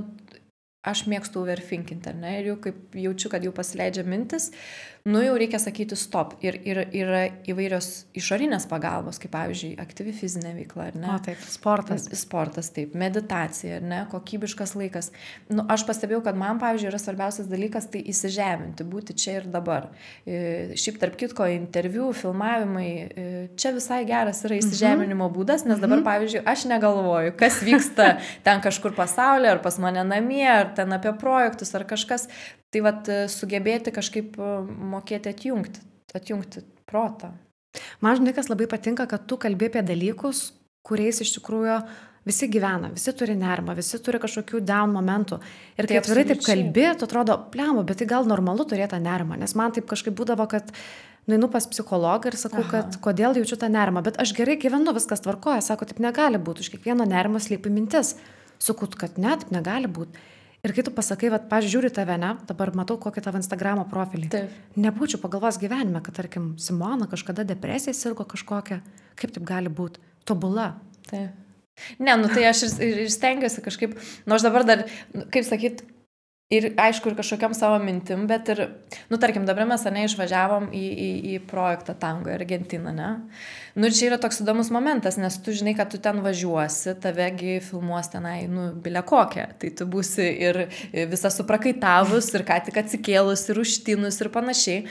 Speaker 1: aš mėgstu overthinkinti, ar ne, ir jau kaip jaučiu, kad jau pasileidžia mintis, nu, jau reikia sakyti stop. Ir yra ir, ir įvairios išorinės pagalbos, kaip, pavyzdžiui, aktyvi fizinė veikla, ar ne?
Speaker 2: O, taip, sportas.
Speaker 1: Sportas, taip, meditacija, ar ne, kokybiškas laikas. Nu, aš pastebėjau, kad man, pavyzdžiui, yra svarbiausias dalykas, tai įsižeminti, būti čia ir dabar. E, šiaip, tarp kitko, interviu, filmavimai, e, čia visai geras yra įsižeminimo būdas, nes dabar, pavyzdžiui, aš negalvoju, kas vyksta ten kažkur pasaulyje, ar pas mane namie, ar ten apie projektus, ar kažkas. Tai vat sugebėti kažkaip mokėti atjungti, atjungti protą.
Speaker 2: Man žinai, kas labai patinka, kad tu kalbi apie dalykus, kuriais iš tikrųjų visi gyvena, visi turi nerimą, visi turi kažkokių down momentų. Ir kai atvirai taip kalbi, tu atrodo, plemba, bet tai gal normalu turėti tą nerimą, nes man taip kažkaip būdavo, kad nueinu pas psichologą ir sakau, Aha. kad kodėl jaučiu tą nerimą, bet aš gerai gyvenu, viskas tvarkoja, sako, taip negali būti, už kiekvieno nerimo slypi mintis, sakau, kad ne, taip negali būti. Ir kai tu pasakai, vat, pažiūriu tave, ne, dabar matau kokį tavo Instagramo profilį. Taip. Nebūčiau pagalvos gyvenime, kad, tarkim, Simona kažkada depresija sirgo kažkokia. Kaip taip gali būti? Tobula.
Speaker 1: Taip. Ne, nu tai aš ir, ir stengiuosi kažkaip, nors dabar dar, kaip sakyt, ir aišku, ir kažkokiam savo mintim, bet ir, nu tarkim, dabar mes ane išvažiavom į, į, į projektą Tango į Argentiną, ne? Nu ir čia yra toks įdomus momentas, nes tu žinai, kad tu ten važiuosi, tavegi filmuos tenai, nu, bilia kokia. Tai tu būsi ir visą suprakaitavus, ir ką tik atsikėlus, ir užtinus, ir panašiai.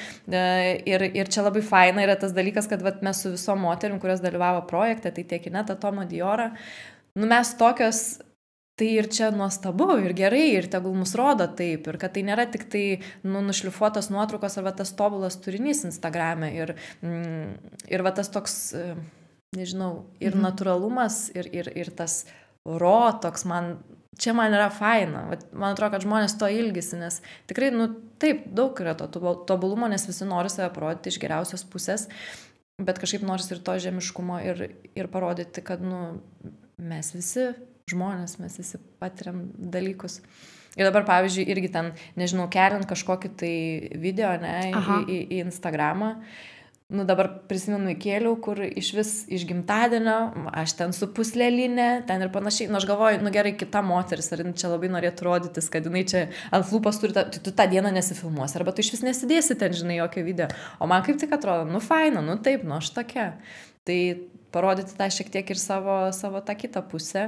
Speaker 1: Ir, ir čia labai faina yra tas dalykas, kad vat, mes su visom moterim, kurios dalyvavo projekte, tai tiek Ineta, Toma, Diora, nu mes tokios Tai ir čia nuostabu, ir gerai, ir tegul mus rodo taip, ir kad tai nėra tik tai nu, nušlifuotos nuotraukos arba tas tobulas turinys Instagrame. Ir, mm, ir va tas toks, nežinau, ir mhm. natūralumas, ir, ir, ir tas ro toks man, čia man yra faina. Man atrodo, kad žmonės to ilgisi, nes tikrai, nu taip, daug yra to tobulumo, nes visi nori save parodyti iš geriausios pusės, bet kažkaip nors ir to žemiškumo ir, ir parodyti, kad nu, mes visi žmonės, mes visi patiriam dalykus. Ir dabar, pavyzdžiui, irgi ten, nežinau, keliant kažkokį tai video, ne, į, į, į Instagramą. Nu, dabar prisimenu įkėliau, kur iš vis iš gimtadienio, aš ten su puslėlinė, ten ir panašiai. Nu, aš galvoju, nu gerai, kita moteris, ar čia labai norėtų rodytis, kad jinai čia ant lūpos turi, tu, tu tą dieną nesifilmuosi, arba tu iš vis nesidėsi ten, žinai, jokio video. O man kaip tik atrodo, nu faina, nu taip, nu aš tokia. Tai parodyti tą šiek tiek ir savo, savo tą kitą pusę.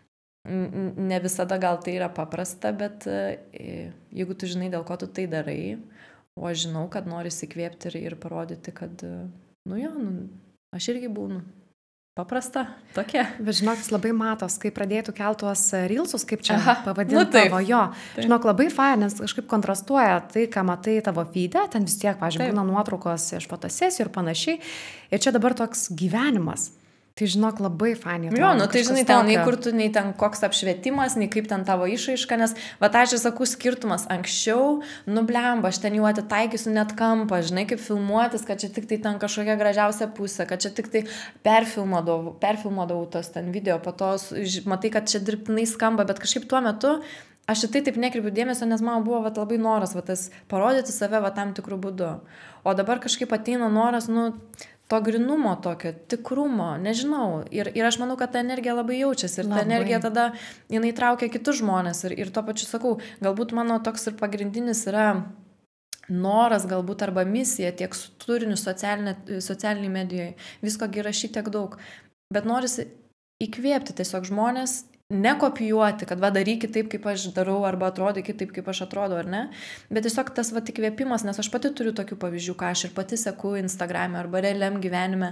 Speaker 1: Ne visada gal tai yra paprasta, bet jeigu tu žinai, dėl ko tu tai darai, o aš žinau, kad nori įsikvėpti ir, ir parodyti, kad, nu jo, nu, aš irgi būnu paprasta, tokia.
Speaker 2: Bet žinok, jis labai matos, kai pradėtų keltuos reelsus, kaip čia
Speaker 1: Aha,
Speaker 2: pavadinti
Speaker 1: nu taip,
Speaker 2: tavo, jo.
Speaker 1: Taip.
Speaker 2: Žinok, labai fain, nes kažkaip kontrastuoja tai, ką matai tavo feede, ten vis tiek, pavyzdžiui, būna nuotraukos iš fotosesijų ir panašiai. Ir čia dabar toks gyvenimas. Tai žinok, labai fainai.
Speaker 1: Jo, nu tai žinai, ten nei kur tu, nei ten koks apšvietimas, nei kaip ten tavo išraiška, nes, va, aš ir sakau, skirtumas anksčiau, nublemba, aš ten jau atitaikysiu net kampą, žinai, kaip filmuotis, kad čia tik tai ten kažkokia gražiausia pusė, kad čia tik tai perfilmuodavau, perfilmuodavau tos ten video, po to matai, kad čia dirbtinai skamba, bet kažkaip tuo metu aš į tai taip nekreipiu dėmesio, nes man buvo va, labai noras va, tas parodyti save va, tam tikrų būdu. O dabar kažkaip ateina noras, nu, to grinumo tokio, tikrumo, nežinau. Ir, ir aš manau, kad ta energija labai jaučiasi. Ir labai. Ta energija tada, jinai traukia kitus žmonės. Ir, ir tuo pačiu sakau, galbūt mano toks ir pagrindinis yra noras, galbūt arba misija, tiek su turiniu socialiniai medijoje. Visko įrašyti tiek daug. Bet norisi įkvėpti tiesiog žmonės, nekopijuoti, kad va darykit taip, kaip aš darau, arba atrodykit taip, kaip aš atrodau, ar ne. Bet tiesiog tas va įkvėpimas, nes aš pati turiu tokių pavyzdžių, ką aš ir pati seku Instagrame arba realiam gyvenime.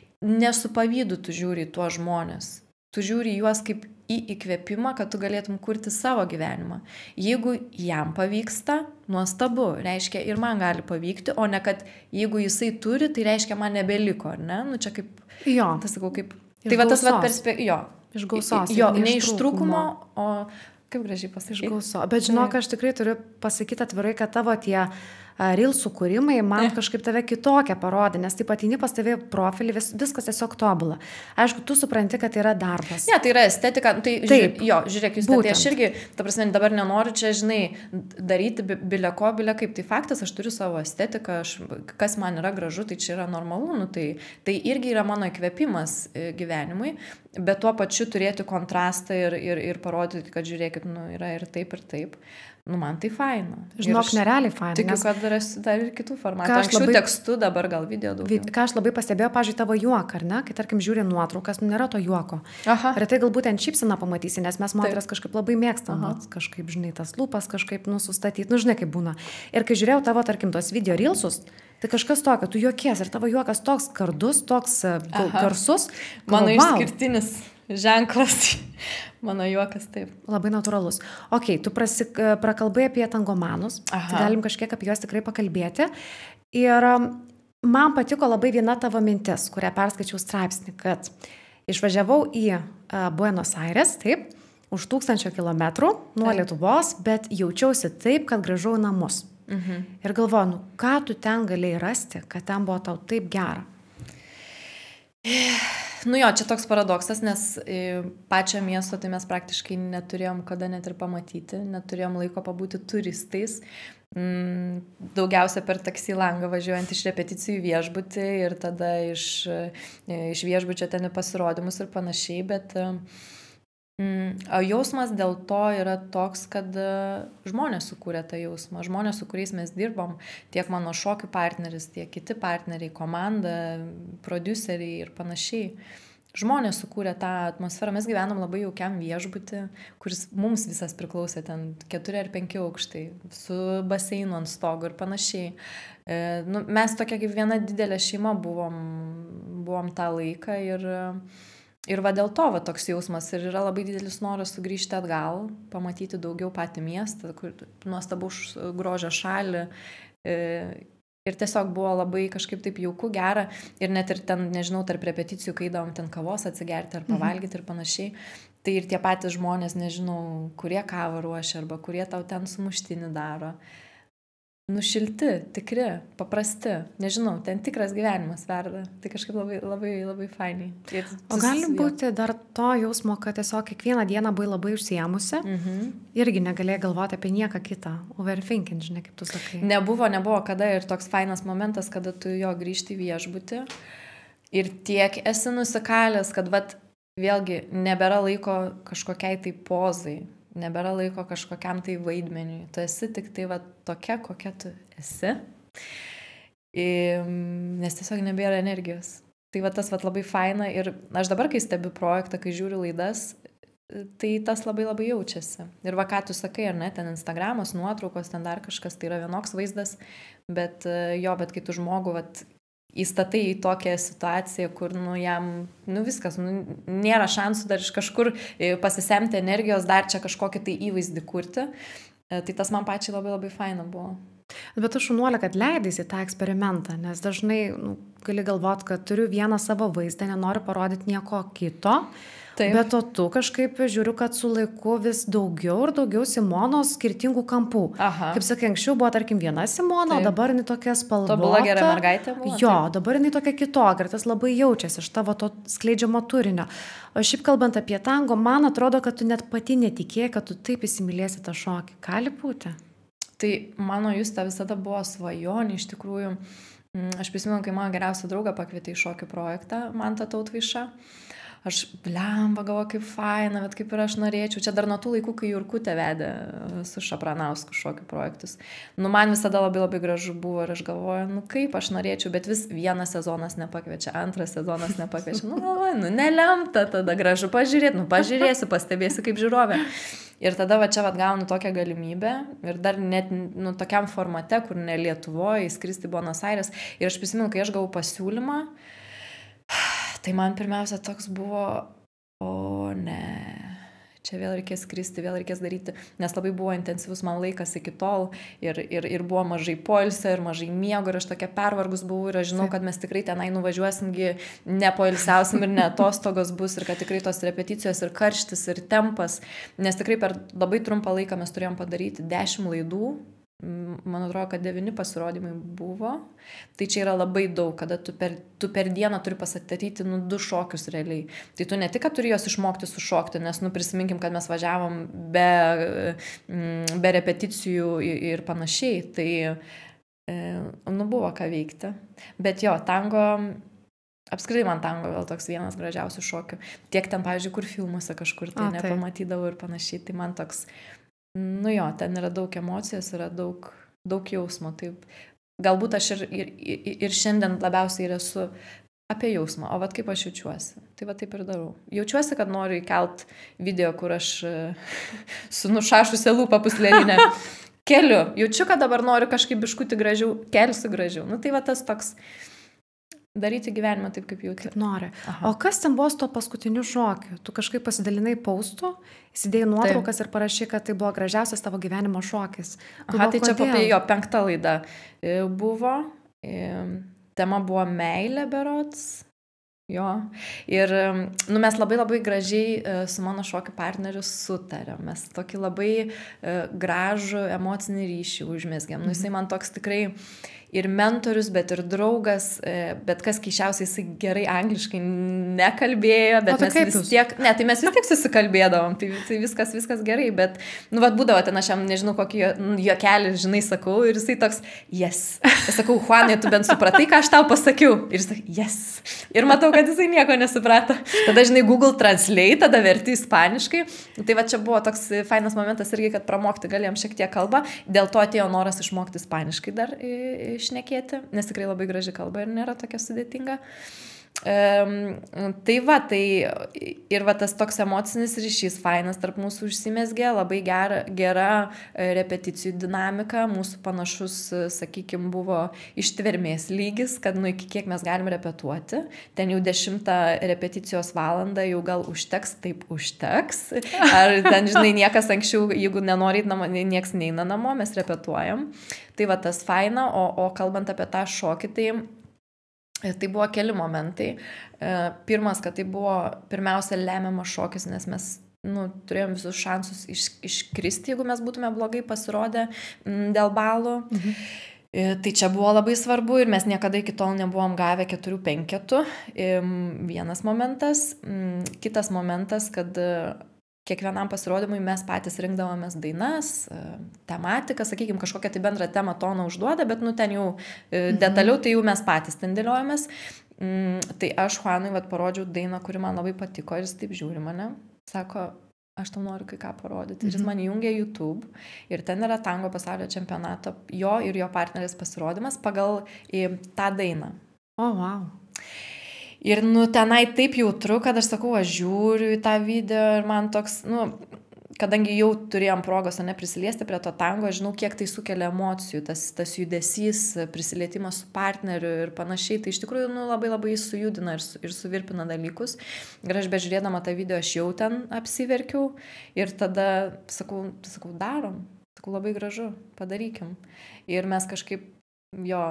Speaker 1: Nesu pavydu tu žiūri į tuos žmonės. Tu žiūri juos kaip į įkvėpimą, kad tu galėtum kurti savo gyvenimą. Jeigu jam pavyksta, nuostabu, reiškia ir man gali pavykti, o ne kad jeigu jisai turi, tai reiškia man nebeliko, ar ne? Nu čia kaip,
Speaker 2: jo.
Speaker 1: Tas sakau, kaip, tai va tas va perspektyva, jo.
Speaker 2: Iš gausos.
Speaker 1: Jo, ne iš trūkumo, o kaip gražiai pasakyti.
Speaker 2: Iš gauso. Bet žinok, aš tikrai turiu pasakyti atvirai, kad tavo tie reelsų kūrimai man eh. kažkaip tave kitokią parodė, nes taip ateini pas tave profilį, vis, viskas tiesiog tobula. Aišku, tu supranti, kad tai yra darbas.
Speaker 1: Ne, tai yra estetika. Tai, taip, žiūrėk, jo, žiūrėk, jūs tai aš irgi, ta prasme, dabar nenoriu čia, žinai, daryti bile ko, bile kaip. Tai faktas, aš turiu savo estetiką, aš, kas man yra gražu, tai čia yra normalu. Nu, tai, tai irgi yra mano įkvėpimas gyvenimui, bet tuo pačiu turėti kontrastą ir, ir, ir parodyti, kad žiūrėkit, nu, yra ir taip, ir taip. Nu, man tai faina.
Speaker 2: Žinok, nerealiai faina.
Speaker 1: Tikiu, nes... kad dar, dar ir kitų formatų. Anksčiau labai... tekstu, dabar gal video daugiau.
Speaker 2: Ką aš labai pastebėjau, pavyzdžiui, tavo juoką, ar ne? Kai, tarkim, žiūri nuotraukas, nu, nėra to juoko.
Speaker 1: Aha.
Speaker 2: Ir tai galbūt ten šypseną pamatysi, nes mes moteris kažkaip labai mėgstam, vat, kažkaip, žinai, tas lūpas kažkaip, nu, sustatyti, nu, žinai, kaip būna. Ir kai žiūrėjau tavo, tarkim, tos video reelsus, tai kažkas tokio, tu juokies ir tavo juokas toks kardus, toks Aha. garsus.
Speaker 1: Mano wow. išskirtinis ženklas. Mano juokas taip.
Speaker 2: Labai natūralus. Ok, tu prasi, prakalbai apie tangomanus. Tai galim kažkiek apie juos tikrai pakalbėti. Ir man patiko labai viena tavo mintis, kurią perskaičiau straipsnį, kad išvažiavau į Buenos Aires, taip, už tūkstančio kilometrų nuo taip. Lietuvos, bet jaučiausi taip, kad grįžau į namus. Mhm. Ir galvoju, nu, ką tu ten galėjai rasti, kad ten buvo tau taip gera?
Speaker 1: Nu jo, čia toks paradoksas, nes pačią miesto tai mes praktiškai neturėjom kada net ir pamatyti, neturėjom laiko pabūti turistais. Daugiausia per taksi langą važiuojant iš repeticijų viešbutį ir tada iš, iš viešbučio ten į pasirodymus ir panašiai, bet o jausmas dėl to yra toks, kad žmonės sukūrė tą jausmą, žmonės, su kuriais mes dirbom, tiek mano šokių partneris, tiek kiti partneriai, komanda, prodiuseriai ir panašiai. Žmonės sukūrė tą atmosferą, mes gyvenom labai jaukiam viešbutį, kuris mums visas priklausė ten keturi ar penki aukštai, su baseinu ant stogo ir panašiai. E, nu, mes tokia kaip viena didelė šeima buvom, buvom tą laiką ir Ir va dėl to va toks jausmas ir yra labai didelis noras sugrįžti atgal, pamatyti daugiau patį miestą, kur nuostabų grožio šalį. Ir tiesiog buvo labai kažkaip taip jauku, gera. Ir net ir ten, nežinau, tarp repeticijų, kai eidavom ten kavos atsigerti ar pavalgyti mhm. ir panašiai. Tai ir tie patys žmonės, nežinau, kurie kavą ruošia arba kurie tau ten sumuštinį daro. Nušilti, tikri, paprasti, nežinau, ten tikras gyvenimas verda. Tai kažkaip labai, labai, labai fainiai. Ir
Speaker 2: o gali būti dar to jausmo, kad tiesiog kiekvieną dieną buvai labai užsiėmusi, mhm. irgi negalėjai galvoti apie nieką kitą, overthinking, žinai, kaip tu sakai.
Speaker 1: Nebuvo, nebuvo kada ir toks fainas momentas, kada tu jo grįžti į viešbutį ir tiek esi nusikalęs, kad vat vėlgi nebėra laiko kažkokiai tai pozai. Nebėra laiko kažkokiam tai vaidmeniui. Tu esi tik tai va tokia, kokia tu esi. Ir, nes tiesiog nebėra energijos. Tai va tas va labai faina. Ir aš dabar, kai stebiu projektą, kai žiūriu laidas, tai tas labai labai jaučiasi. Ir va ką tu sakai, ar ne, ten Instagramos, nuotraukos, ten dar kažkas, tai yra vienoks vaizdas. Bet jo, bet kai tu žmogų vat, įstatai į tokią situaciją, kur, nu, jam, nu, viskas, nu, nėra šansų dar iš kažkur pasisemti energijos, dar čia kažkokį tai įvaizdį kurti. Tai tas man pačiai labai labai faina buvo.
Speaker 2: Bet tu šunuolė, kad leidais į tą eksperimentą, nes dažnai nu, gali galvot, kad turiu vieną savo vaizdą, nenoriu parodyti nieko kito. Taip. Bet o tu kažkaip žiūriu, kad su laiku vis daugiau ir daugiau Simonos skirtingų kampų. Aha. Kaip sakai, anksčiau buvo, tarkim, viena Simona, o dabar jinai tokia spalvota.
Speaker 1: Tobula gera mergaitė buvo.
Speaker 2: Jo, taip. Dabar jinai tokia kitokia ir tas labai jaučiasi iš tavo to skleidžiamo turinio. O šiaip kalbant apie tango, man atrodo, kad tu net pati netikėjai, kad tu taip įsimylėsi tą šokį. Gali būti?
Speaker 1: Tai mano Justė visada buvo svajonė, iš tikrųjų. Aš prisimenu, kai mano geriausia drauga pakvietė į šokių projektą, Mantą Tautvaišą. Aš, blemba, galvoju, kaip faina, bet kaip ir aš norėčiau. Čia dar nuo tų laikų, kai Jurkutė vedė su Šapranausku šokių projektus. Nu, man visada labai labai gražu buvo ir aš galvoju, nu kaip aš norėčiau, bet vis vienas sezonas nepakviečia, antras sezonas nepakviečia. Nu, galvoju, nu, nelemta tada gražu pažiūrėti, nu, pažiūrėsiu, pastebėsiu kaip žiūrovė. Ir tada va čia va gaunu tokią galimybę ir dar net nu, tokiam formate, kur ne Lietuvoje, skristi Buenos Aires. Ir aš prisimenu, kai aš gavau pasiūlymą, tai man pirmiausia toks buvo, o ne, čia vėl reikės skristi, vėl reikės daryti, nes labai buvo intensyvus man laikas iki tol ir, ir, ir buvo mažai poilsio ir mažai miego ir aš tokia pervargus buvau ir aš žinau, kad mes tikrai tenai nuvažiuosimgi ne poilsiausim ir ne atostogos bus ir kad tikrai tos repeticijos ir karštis ir tempas, nes tikrai per labai trumpą laiką mes turėjom padaryti dešimt laidų. Man atrodo, kad devyni pasirodymai buvo. Tai čia yra labai daug, kada tu per, tu per dieną turi pasistatyti nu, du šokius realiai. Tai tu ne tik, kad turi jos išmokti sušokti, nes nu, prisiminkim, kad mes važiavom be, be repeticijų ir panašiai. Tai nu, buvo ką veikti. Bet jo, tango, apskritai man tango gal toks vienas gražiausių šokių. Tiek ten, pavyzdžiui, kur filmuose kažkur tai, tai nepamatydavau ir panašiai. Tai man toks... Nu jo, ten yra daug emocijos, yra daug, daug jausmo. Taip, galbūt aš ir, ir, ir šiandien labiausiai ir esu apie jausmą, o vat kaip aš jaučiuosi. Tai va taip ir darau. Jaučiuosi, kad noriu įkelt video, kur aš su nušašusia lūpa puslėlinė keliu. Jaučiu, kad dabar noriu kažkaip biškutį gražiau, kelsiu gražiau. Nu tai va tas toks... Daryti gyvenimą taip, kaip jauti.
Speaker 2: Kaip nori. Aha. O kas ten buvo su to paskutiniu šokiu? Tu kažkaip pasidalinai paustų, įsidėjai nuotraukas taip. Ir parašy, kad tai buvo gražiausias tavo gyvenimo šokis.
Speaker 1: Aha, tai čia apie jo penktą laidą buvo. Tema buvo meilė berods. Jo. Ir nu, mes labai labai gražiai su mano šokių partneriu sutarėm. Mes tokį labai gražų emocinį ryšį užmezgėm. Nu, jisai man toks tikrai... ir mentorius, bet ir draugas, bet kas keišiausiai jisai gerai angliškai nekalbėjo, bet mes vis tiek, ne, tai mes vis tiek susikalbėdavom, tai, tai viskas, viskas gerai, bet, nu, vat būdavo ten aš jam, nežinau, kokį juokelį, žinai, sakau, ir jisai toks, yes. Aš sakau, Juanai, tu bent supratai, ką aš tau pasakiau? Ir jis sakė, yes. Ir matau, kad jisai nieko nesuprato. Tada, žinai, Google Translate, tada verti ispaniškai. Tai va čia buvo toks fainas momentas irgi, kad pramokti galėjom šiek tiek kalbą, dėl to atėjo noras išmokti ispaniškai dar šnekėti, nes tikrai labai graži kalba ir nėra tokia sudėtinga. Um, tai va, tai ir va tas toks emocinis ryšys fainas tarp mūsų užsimesgė, labai gera, gera repeticijų dinamika, mūsų panašus, sakykime, buvo ištvermės lygis, kad nu iki kiek mes galim repetuoti. Ten jau dešimtą repeticijos valandą jau gal užteks, taip užteks. Ar ten, žinai, niekas anksčiau, jeigu nenorit namo, nieks neina namo, mes repetuojam. Tai va tas faina, o, o kalbant apie tą šokį, tai Tai buvo keli momentai. Pirmas, kad tai buvo pirmiausia lemiamas šokis, nes mes nu, turėjom visus šansus iš, iškristi, jeigu mes būtume blogai pasirodę dėl balų. Mhm. Tai čia buvo labai svarbu ir mes niekada iki tol nebuvom gavę keturių penketų. Vienas momentas. Kitas momentas, kad kiekvienam pasirodymui mes patys rinkdavomės dainas, tematiką, sakykime, kažkokią tai bendrą temą toną užduoda, bet nu ten jau detaliau, tai jau mes patys ten dėliojamės. Tai aš Juanui vat parodžiau dainą, kuri man labai patiko ir jis taip žiūri mane, sako, aš tau noriu kai ką parodyti. Ir jis man įjungė YouTube ir ten yra tango pasaulio čempionato jo ir jo partnerės pasirodymas pagal tą dainą.
Speaker 2: O, oh, wow.
Speaker 1: Ir, nu, tenai taip jautru, kad aš sakau, aš žiūriu į tą video ir man toks, nu, kadangi jau turėjom progos, ne, prisiliesti prie to tango, aš žinau, kiek tai sukelia emocijų, tas, tas judesys, prisilietimas su partneriu ir panašiai, tai iš tikrųjų, nu, labai labai sujudina ir, su, ir suvirpina dalykus. Ir aš bežiūrėdama tą video, aš jau ten apsiverkiau ir tada sakau, sakau, darom, sakau, labai gražu, padarykim. Ir mes kažkaip, jo,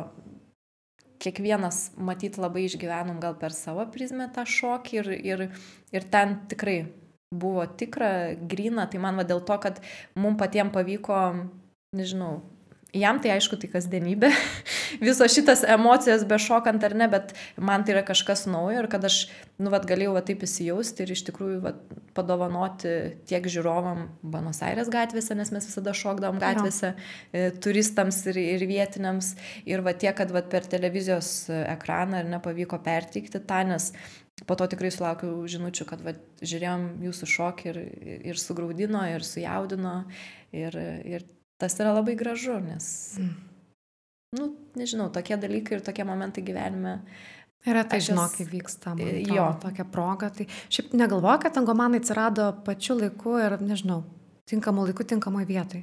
Speaker 1: kiekvienas matyt labai išgyvenom gal per savo prizmę tą šokį ir, ir, ir ten tikrai buvo tikra, gryna, tai man va dėl to, kad mums patiems pavyko, nežinau, jam tai aišku tai kasdienybė, visos šitas emocijos be šokant ar ne, bet man tai yra kažkas naujo ir kad aš, nu, vat, galėjau va, taip įsijausti ir iš tikrųjų va, padovanoti tiek žiūrovam Buenos Aires gatvėse, nes mes visada šokdavom gatvėse, e, turistams ir, ir vietiniams ir va tiek, kad va, per televizijos ekraną ir nepavyko perteikti tą, nes po to tikrai sulaukiau žinučių, kad va, žiūrėjom jūsų šokį ir, ir sugraudino, ir sujaudino ir, ir tas yra labai gražu, nes, mm. nu, nežinau, tokie dalykai ir tokie momentai gyvenime.
Speaker 2: Yra tai, žinok, kai vyksta, man atrodo, jo. Tokia proga. Tai šiaip negalvoju, kad tangomanai atsirado pačiu laiku ir, nežinau, tinkamu laiku, tinkamoj vietai.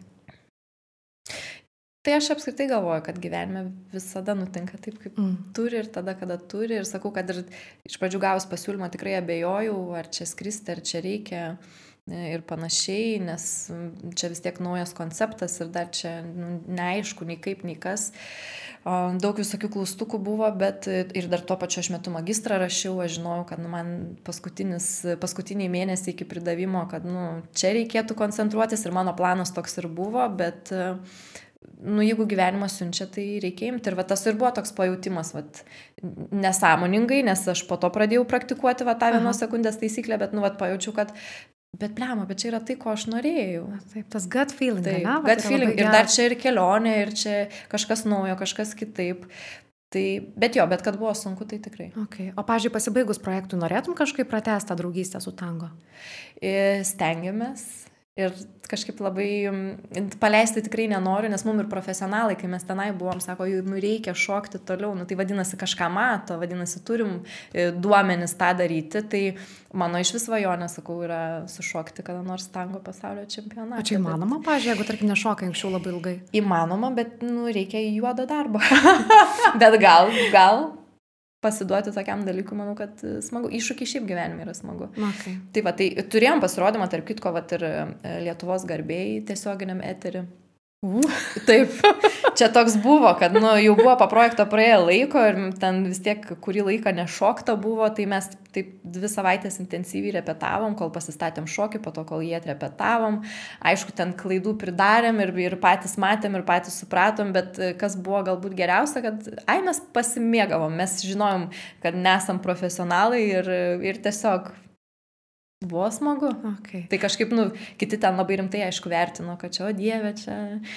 Speaker 1: Tai aš apskritai galvoju, kad gyvenime visada nutinka taip, kaip mm. turi ir tada, kada turi. Ir sakau, kad ir iš pradžių gavus pasiūlymą tikrai abejojau, ar čia skristi, ar čia reikia ir panašiai, nes čia vis tiek naujas konceptas ir dar čia nu, neaišku, nei kaip, nei kas. O, daug visokių klaustukų buvo, bet ir dar tuo pačiu aš metu magistrą rašiau, aš žinojau, kad nu, man paskutiniai mėnesiai iki pridavimo, kad nu, čia reikėtų koncentruotis ir mano planas toks ir buvo, bet nu, jeigu gyvenimas siunčia, tai reikia imti. Ir va, tas ir buvo toks pajautimas, va, nesąmoningai, nes aš po to pradėjau praktikuoti va, tą vienos sekundės taisyklę, bet nu, va, pajaučiau, kad bet blema, bet čia yra tai, ko aš norėjau.
Speaker 2: Taip, tas gut feeling.
Speaker 1: Taip,
Speaker 2: ne?
Speaker 1: Gut feeling. Ir dar čia ir kelionė, ir čia kažkas naujo, kažkas kitaip. Tai, bet jo, bet kad buvo sunku, tai tikrai.
Speaker 2: Okay. O, pavyzdžiui, pasibaigus projektui, norėtum kažkaip pratęsti tą draugystę su tango?
Speaker 1: Stengiamės. Ir kažkaip labai paleisti tikrai nenoriu, nes mums ir profesionalai, kai mes tenai buvom, sako, nu reikia šokti toliau, nu tai vadinasi kažką mato, vadinasi turim duomenis tą daryti, tai mano iš vis svajonė, sakau, yra sušokti kada nors tango pasaulio čempionatą.
Speaker 2: O čia įmanoma, bet... pažiūrėjau, jeigu tarkim nešokai anksčiau labai ilgai?
Speaker 1: Įmanoma, bet nu reikia juodo darbo. Bet gal, gal... pasiduoti tokiam dalykui, manau, kad smagu. Iššūkiai šiaip gyvenime yra smagu.
Speaker 2: Okay.
Speaker 1: Tai va, tai turėjom pasirodymą, tarp kitko, va, ir Lietuvos garbėjai tiesioginiam eterį. Uh. Taip, čia toks buvo, kad nu, jau buvo po projekto praėję laiko ir ten vis tiek kurį laiką nešokta buvo, tai mes taip dvi savaitės intensyviai repetavom, kol pasistatėm šokį, po to, kol jį atrepetavom. Aišku, ten klaidų pridarėm ir, ir patys matėm ir patys supratom, bet kas buvo galbūt geriausia, kad ai, mes pasimėgavom, mes žinojom, kad nesam profesionalai ir, ir tiesiog buvo smagu.
Speaker 2: Okay.
Speaker 1: Tai kažkaip, nu, kiti ten labai rimtai, aišku, vertino, kad čia, o dieve, čia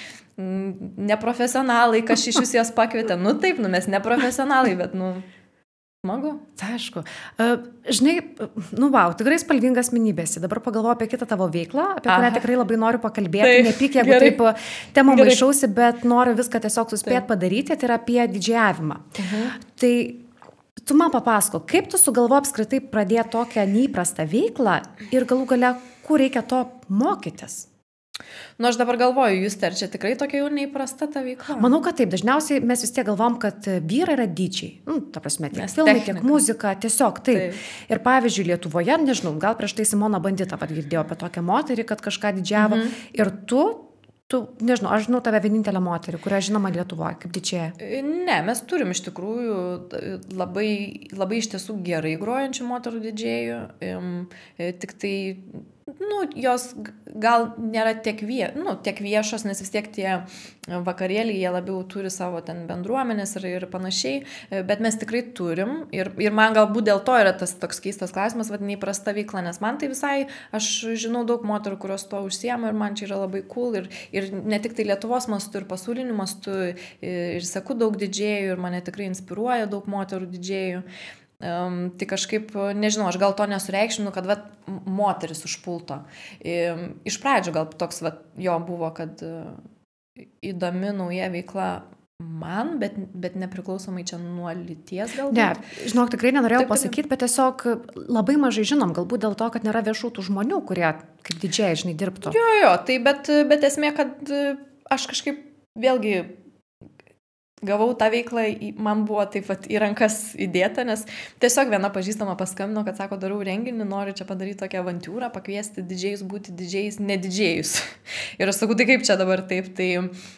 Speaker 1: mm, neprofesionalai, kas iš vis jos pakvietė. Nu taip, nu mes neprofesionalai, bet, nu, smagu.
Speaker 2: Tai aišku. Uh, žinai, nu, wow, tikrai spalvinga asmenybėsi. Dabar pagalvoju apie kitą tavo veiklą, apie kurią tikrai labai noriu pakalbėti. Taip, nepyk, jeigu gerai. Taip temą maišausi, bet noriu viską tiesiog suspėti padaryti, tai yra apie didžiavimą. Uh-huh. Tai tu man papasako, kaip tu sugalvo apskritai pradėti tokią neįprastą veiklą ir galų gale, kur reikia to mokytis?
Speaker 1: Nu, aš dabar galvoju, jūs ar čia tikrai tokia jau neįprasta ta veikla?
Speaker 2: Manau, kad taip. Dažniausiai mes vis tiek galvom, kad vyrai yra dydžiai. Nu, ta prasme, tiek filmai, tiek muzika, tiesiog taip. taip. Ir pavyzdžiui, Lietuvoje, nežinau, gal prieš tai Simona Bandita pat girdėjo apie tokią moterį, kad kažką didžiavo. Mhm. Ir tu, tu, nežinau, aš žinau tave vienintelę moterį, kurią žinoma Lietuvoje, kaip didžiąją.
Speaker 1: Ne, mes turim iš tikrųjų labai, labai iš tiesų gerai grojančių moterų didžiejų. Tik tai nu, jos gal nėra tiek, vie, nu, tiek viešos, nes vis tiek tie vakarėliai, jie labiau turi savo ten bendruomenės ir, ir panašiai, bet mes tikrai turim ir, ir man galbūt dėl to yra tas toks keistas klausimas, vad neįprasta veikla, nes man tai visai, aš žinau daug moterų, kurios to užsiema ir man čia yra labai cool ir, ir ne tik tai Lietuvos mastu ir pasauliniu mastu ir seku daug didžėjų ir mane tikrai inspiruoja daug moterų didžėjų. Um, tai kažkaip, nežinau, aš gal to nesureikšminu, kad vat, moteris užpulto. Um, iš pradžių gal toks vat, jo buvo, kad uh, įdomi nauja veikla man, bet, bet nepriklausomai čia nuo lyties galbūt.
Speaker 2: Ne, žinok, tikrai nenorėjau taip, pasakyti, bet tiesiog labai mažai žinom, galbūt dėl to, kad nėra viešų tų žmonių, kurie kaip didžiai, žinai, dirbtų.
Speaker 1: Jo, jo, tai bet, bet esmė, kad aš kažkaip vėlgi gavau tą veiklą, man buvo taip pat į rankas įdėta, nes tiesiog viena pažįstama paskambino, kad sako, darau renginį, noriu čia padaryti tokią avantūrą, pakviesti didžiais, būti didžiais, nedidžiais. Ir aš sakau, tai kaip čia dabar taip, tai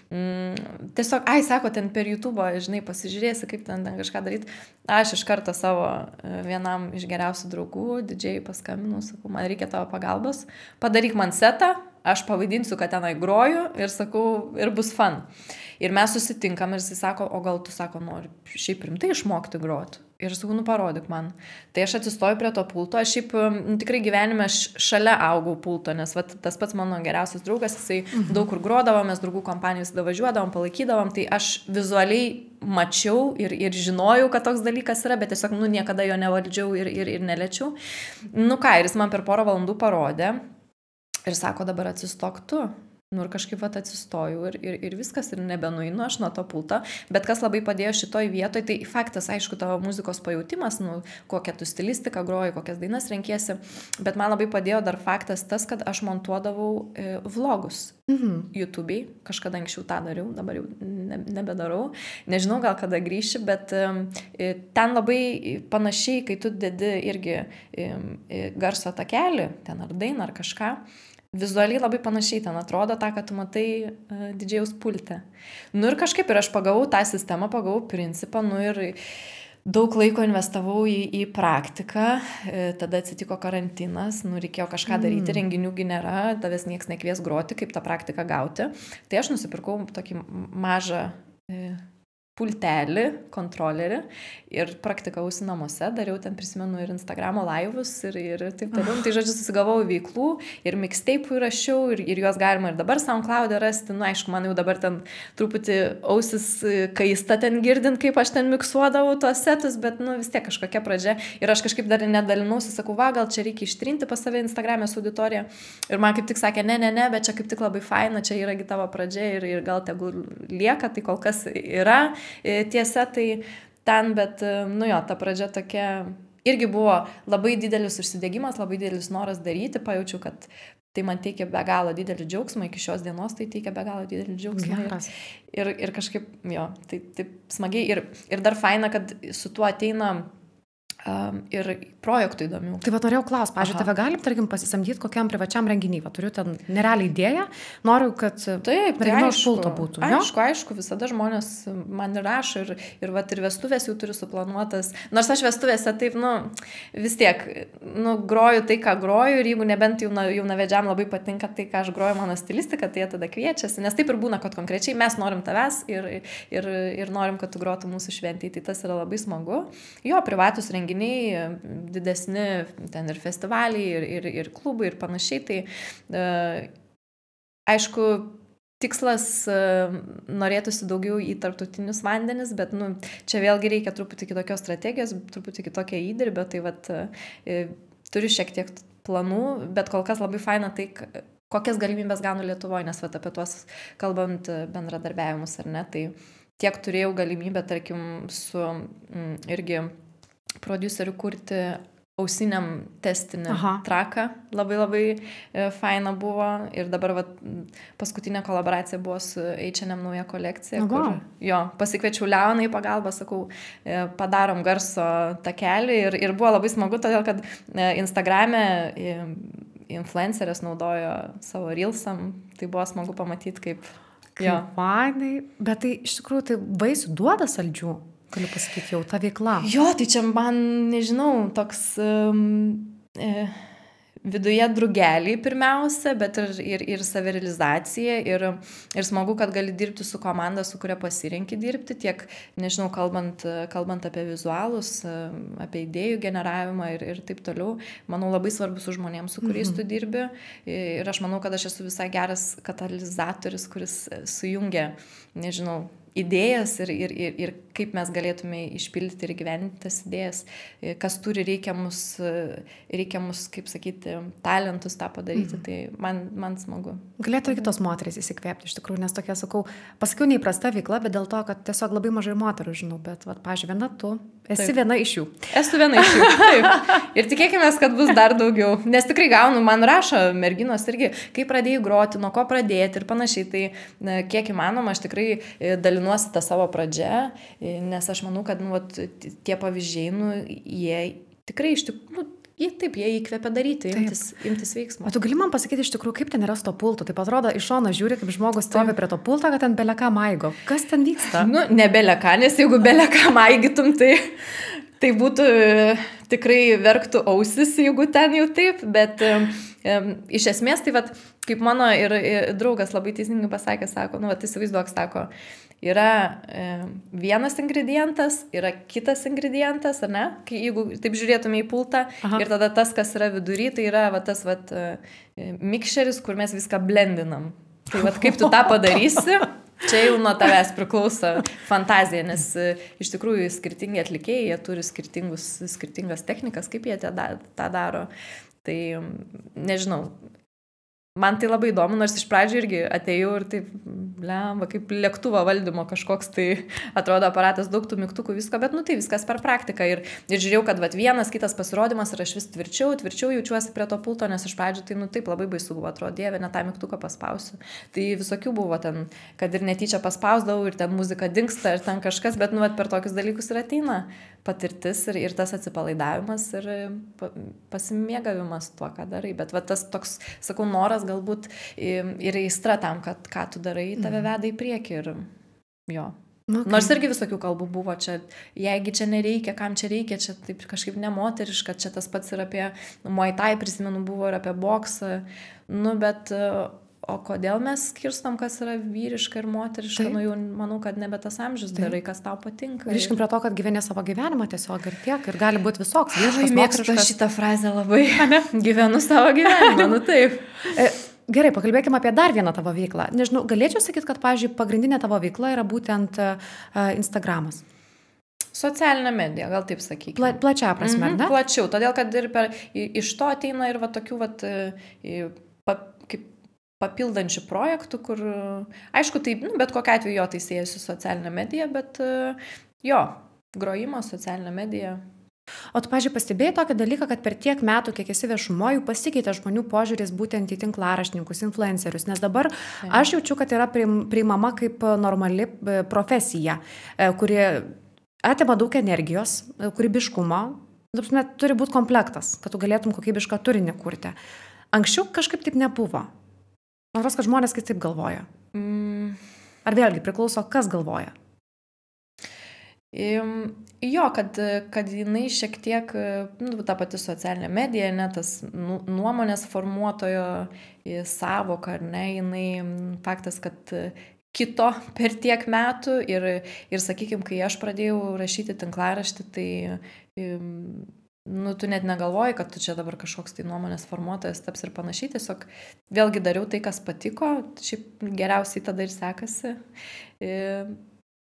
Speaker 1: mm, tiesiog, ai, sako, ten per YouTube, žinai, pasižiūrėsi, kaip ten, ten kažką daryti. Aš iš karto savo vienam iš geriausių draugų, didžiai paskambinu, sakau, man reikia tavo pagalbos, padaryk man setą, aš pavaidinsiu, kad tenai groju ir sakau, ir bus fun. Ir mes susitinkam ir jis sako, o gal tu, sako, nori šiaip rimtai išmokti groti. Ir aš sakau, nu parodyk man. Tai aš atsistoju prie to pulto, aš šiaip nu, tikrai gyvenime šalia augau pulto, nes va, tas pats mano geriausias draugas, jisai mhm. daug kur grodavom, mes draugų kompanijos davažiuodavom, palaikydavom, tai aš vizualiai mačiau ir, ir žinojau, kad toks dalykas yra, bet tiesiog nu, niekada jo nevaldžiau ir, ir, ir neliečiau. Nu ką, ir jis man per porą valandų parodė ir sako, dabar atsistok tu. Nu ir kažkaip vat atsistojau ir, ir, ir viskas, ir nebenuinu aš nuo to pulto. Bet kas labai padėjo šitoj vietoj, tai faktas, aišku, tavo muzikos pajautimas, nu, kokią tu stilistiką groji, kokias dainas renkiesi, bet man labai padėjo dar faktas tas, kad aš montuodavau e, vlogus mhm. YouTube'ai, kažkada anksčiau tą dariau, dabar jau ne, nebedarau, nežinau gal kada grįši, bet e, ten labai panašiai, kai tu dedi irgi e, e, garso takelį, ten ar dainą ar kažką, vizualiai labai panašiai ten atrodo tą, kad tu matai uh, didžėjaus pulte. Nu ir kažkaip ir aš pagavau tą sistemą, pagavau principą, nu ir daug laiko investavau į, į praktiką, e, tada atsitiko karantinas, nu reikėjo kažką daryti, mm. renginiųgi nėra, tavęs nieks nekvies groti, kaip tą praktiką gauti. Tai aš nusipirkau tokį mažą e, pultelį, kontrolerį ir praktikausi namuose, dariau ten, prisimenu, ir Instagramo laivus ir, ir taip toliau. Tai žodžiu, susigavau veiklų ir mixtape'ų įrašiau ir, ir juos galima ir dabar SoundCloud'e rasti. Nu, aišku, man jau dabar ten truputį ausis kaista ten girdint, kaip aš ten miksuodavau tuos setus, bet nu, vis tiek kažkokia pradžia. Ir aš kažkaip dar nedalinausi, sakau, va, gal čia reikia ištrinti pas save Instagram'e su auditorija. Ir man kaip tik sakė, ne, ne, ne, bet čia kaip tik labai faina, čia yra tavo pradžia ir, ir gal tegul lieka, tai kol kas yra. Tiesa, tai ten, bet, nu jo, ta pradžia tokia, irgi buvo labai didelis užsidegimas, labai didelis noras daryti, pajaučiu, kad tai man teikia be galo didelį džiaugsmą, iki šios dienos tai teikia be galo didelį džiaugsmą. Ir, ir, ir kažkaip, jo, tai taip smagiai. Ir, ir dar faina, kad su tuo ateina Um, ir projektų įdomių.
Speaker 2: Tai va norėjau klaus, pažiūrėjau, tave galim, tarkim, pasisamdyti kokiam privačiam renginiui. Va turiu ten nerealią idėją, noriu, kad
Speaker 1: taip, tai aišku,
Speaker 2: būtų.
Speaker 1: Aišku, jo? aišku, visada žmonės man ir rašo ir, ir, va, ir vestuvės jau turiu suplanuotas. Nors aš vestuvėse taip, nu, vis tiek, nu, groju tai, ką groju ir jeigu nebent jau, jau navedžiam labai patinka tai, ką aš groju, mano stilistika, tai jie tada kviečiasi. Nes taip ir būna, kad konkrečiai mes norim tavęs ir, ir, ir norim, kad tu grotų mūsų šventėj. Tai tas yra labai smagu. Jo, privatus renginiai, didesni ten ir festivaliai, ir, ir, ir klubai, ir panašiai. Tai, uh, aišku, tikslas uh, norėtųsi daugiau į tarptautinius vandenis, bet nu, čia vėlgi reikia truputį kitokios strategijos, truputį kitokią įdirbę, tai vat, uh, turiu šiek tiek planų, bet kol kas labai faina tai, kokias galimybės gaunu Lietuvoje, nes vat, apie tuos kalbant bendradarbiavimus ar ne, tai tiek turėjau galimybę, tarkim, su mm, irgi producerių kurti ausiniam testinį
Speaker 2: Aha.
Speaker 1: traką. Labai labai e, faina buvo. Ir dabar vat, paskutinė kolaboracija buvo su H and M nauja kolekcija.
Speaker 2: Na,
Speaker 1: Kur,
Speaker 2: wow.
Speaker 1: jo, pasikviečiau Leoną į pagalbą, sakau, e, padarom garso takelį. Ir, ir buvo labai smagu, todėl kad e, Instagrame e, influencerės naudojo savo reelsam. Tai buvo smagu pamatyti, kaip... Jo.
Speaker 2: Kaip fainai. Bet tai iš tikrųjų tai vaisių duoda saldžių. Galiu pasakyti, jau ta veikla.
Speaker 1: Jo, tai čia man, nežinau, toks um, e, viduje drugeliai pirmiausia, bet ir, ir, ir savirealizacija. Ir, ir smagu, kad gali dirbti su komanda, su kuria pasirenki dirbti. Tiek, nežinau, kalbant, kalbant apie vizualus, apie idėjų generavimą ir, ir taip toliau. Manau, labai svarbu su žmonėms, su kuriais tu dirbi. Ir aš manau, kad aš esu visai geras katalizatorius, kuris sujungia, nežinau, idėjas ir, ir, ir, ir kaip mes galėtume išpildyti ir gyventi tas idėjas, kas turi reikiamus, reikiamus, kaip sakyti, talentus tą padaryti, mm. tai man, man smagu.
Speaker 2: Galėtų ir kitos moterys įsikvėpti, iš tikrųjų, nes tokia, sakau, pasakiau neįprasta veikla, bet dėl to, kad tiesiog labai mažai moterų žinau, bet, va, pažiūrėjau, viena tu, esi Taip. viena iš jų.
Speaker 1: Esu viena iš jų, taip. Ir tikėkime, kad bus dar daugiau, nes tikrai gaunu, man rašo merginos irgi, kaip pradėjai groti, nuo ko pradėti ir panašiai, tai kiek įmanoma, aš tikrai dalinuosi tą savo pradžią, nes aš manau, kad nu, vat, tie pavyzdžiai, nu, jie tikrai iš tikrųjų, nu, jie taip, jie įkvepia daryti, imtis, imtis veiksmų.
Speaker 2: O tu gali man pasakyti iš tikrųjų, kaip ten yra su to pultu? Taip atrodo, iš šono žiūri, kaip žmogus stovi prie to pulto, kad ten beleka maigo. Kas ten vyksta?
Speaker 1: Nu, ne beleka, nes jeigu beleka maigytum, tai, tai būtų tikrai verktų ausis, jeigu ten jau taip, bet um, iš esmės tai vat, kaip mano ir, ir draugas labai teisingai pasakė, sako, nu, vat, įsivaizduok, sako, yra e, vienas ingredientas, yra kitas ingredientas, ar ne? Kai, jeigu taip žiūrėtume į pultą, Aha. ir tada tas, kas yra vidury, tai yra va, tas va, e, mikšeris, kur mes viską blendinam. Tai va, kaip tu tą padarysi, čia jau nuo tavęs priklauso fantazija, nes e, iš tikrųjų skirtingi atlikėjai, jie turi skirtingas technikas, kaip jie tą, tą daro. Tai nežinau. Man tai labai įdomu, nors iš pradžių irgi atėjau ir taip, lemba, kaip lėktuvo valdymo kažkoks, tai atrodo aparatas, daug tų mygtukų, visko, bet nu tai viskas per praktiką. Ir, ir žiūrėjau, kad vat, vienas, kitas pasirodymas ir aš vis tvirčiau, tvirčiau jaučiuosi prie to pulto, nes iš pradžių tai nu taip labai baisu buvo, atrodo, dieve, ne tą mygtuką paspausiu. Tai visokių buvo ten, kad ir netyčia paspausdavau ir ten muzika dingsta ir ten kažkas, bet nu vat, per tokius dalykus ir ateina patirtis ir, ir tas atsipalaidavimas ir pasimėgavimas tuo, ką darai. Bet va, tas toks, sakau, noras galbūt ir aistra tam, kad ką tu darai, tave veda į priekį ir jo. Okay. Nors irgi visokių kalbų buvo čia, jeigu čia nereikia, kam čia reikia, čia taip kažkaip nemoteriška, čia tas pats ir apie Muay Thai, prisimenu, buvo ir apie boksą, nu bet... O kodėl mes skirstom, kas yra vyriška ir moteriška, Taip. nu jau manau, kad nebe tas amžius darai, kas tau patinka.
Speaker 2: Grįžkim prie to, kad gyveni savo gyvenimą tiesiog ir tiek, ir gali būti visoks.
Speaker 1: Aš mėgstu šitą frazę labai, gyvenu savo gyvenimą, nu taip.
Speaker 2: Gerai, pakalbėkime apie dar vieną tavo veiklą. Nežinau, galėčiau sakyti, kad, pavyzdžiui, pagrindinė tavo veikla yra būtent uh, Instagramas.
Speaker 1: Socialinė medija, gal taip sakykime.
Speaker 2: Pla, plačią prasme,
Speaker 1: mhm,
Speaker 2: ne?
Speaker 1: Plačiau, todėl kad ir per, iš to ateina ir va tokių va, pa, kaip papildančių projektų, kur, aišku, tai, nu, bet kokia atveju jo tai siejasi su socialinė medija, bet jo, grojimas, socialinė medija.
Speaker 2: O tu, pažiūrėjau, pastebėjai tokį dalyką, kad per tiek metų, kiek esi viešumoj, pasikeitė žmonių požiūris būtent į tinklaraštininkus, influencerius, nes dabar tai. Aš jaučiu, kad yra priimama kaip normali profesija, kuri atima daug energijos, kūrybiškumo, turi būti komplektas, kad tu galėtum kokybišką turinį kurti. Anksčiau kažkaip taip nebuvo. Man atrodo, kad žmonės kaip taip galvoja.
Speaker 1: Mm.
Speaker 2: Ar vėlgi priklauso, kas galvoja?
Speaker 1: Jo, kad, kad jinai šiek tiek, nu, ta pati socialinė medija, ne, tas nuomonės formuotojo savoka, ar ne, jinai faktas, kad kito per tiek metų ir, ir sakykime, kai aš pradėjau rašyti tinklaraštį, tai nu, tu net negalvoji, kad tu čia dabar kažkoks tai nuomonės formuotojas taps ir panašiai, tiesiog vėlgi dariau tai, kas patiko, šiaip geriausiai tada ir sekasi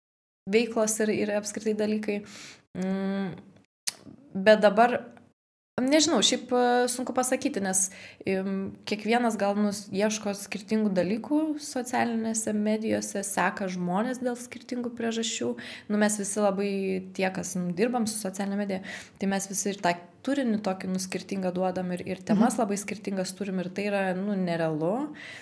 Speaker 1: veiklos ir, ir apskritai dalykai. Bet dabar Nežinau, šiaip sunku pasakyti, nes kiekvienas gal nus ieško skirtingų dalykų socialinėse medijose, seka žmonės dėl skirtingų priežasčių. Nu, mes visi labai tie, kas nu, dirbam su socialinė medija, tai mes visi ir tą turinį tokį nu, skirtingą duodam ir, ir temas mhm. labai skirtingas turim ir tai yra nu, nerealu.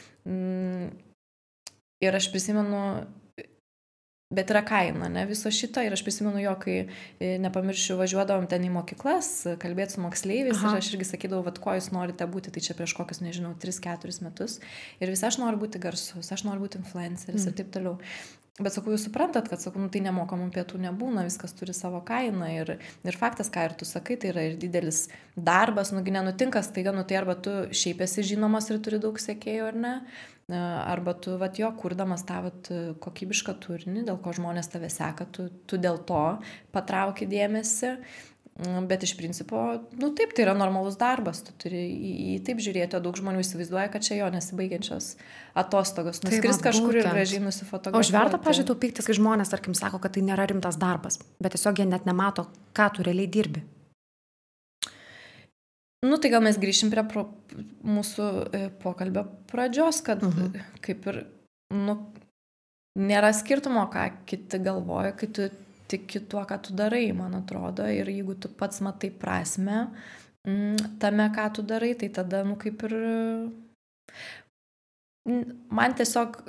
Speaker 1: Ir aš prisimenu, bet yra kaina, ne, viso šito ir aš prisimenu jo, kai nepamiršiu, važiuodavom ten į mokyklas, kalbėti su moksleiviais Aha. ir aš irgi sakydavau, vat, ko jūs norite būti, tai čia prieš kokius, nežinau, tris keturis metus ir visi aš noriu būti garsus, aš noriu būti influenceris mm. ir taip toliau. Bet sakau, jūs suprantat, kad sakau, nu, tai nemokamų pietų nebūna, viskas turi savo kainą ir, ir faktas, ką ir tu sakai, tai yra ir didelis darbas, nugi nenutinka staiga, nu tai arba tu šiaip esi žinomas ir turi daug sekėjų, ar ne, arba tu, vat, jo, kurdamas tą vat, kokybišką turinį, dėl ko žmonės tave seka, tu, tu dėl to patrauki dėmesį. Bet iš principo, nu taip, tai yra normalus darbas, tu turi į, į taip žiūrėti, o daug žmonių įsivaizduoja, kad čia jo nesibaigiančios atostogos, nuskris kažkur ir gražiai nusifotografuoti.
Speaker 2: O užverta, pažiūrėjau, tau pyktis, kai žmonės, tarkim, sako, kad tai nėra rimtas darbas, bet tiesiog jie net nemato, ką tu realiai dirbi.
Speaker 1: Nu, tai gal mes grįšim prie pro, mūsų pokalbio pradžios, kad uh-huh. kaip ir, nu, nėra skirtumo, ką kiti galvoja, kai tu tiki tuo, ką tu darai, man atrodo, ir jeigu tu pats matai prasmę tame, ką tu darai, tai tada, nu, kaip ir man tiesiog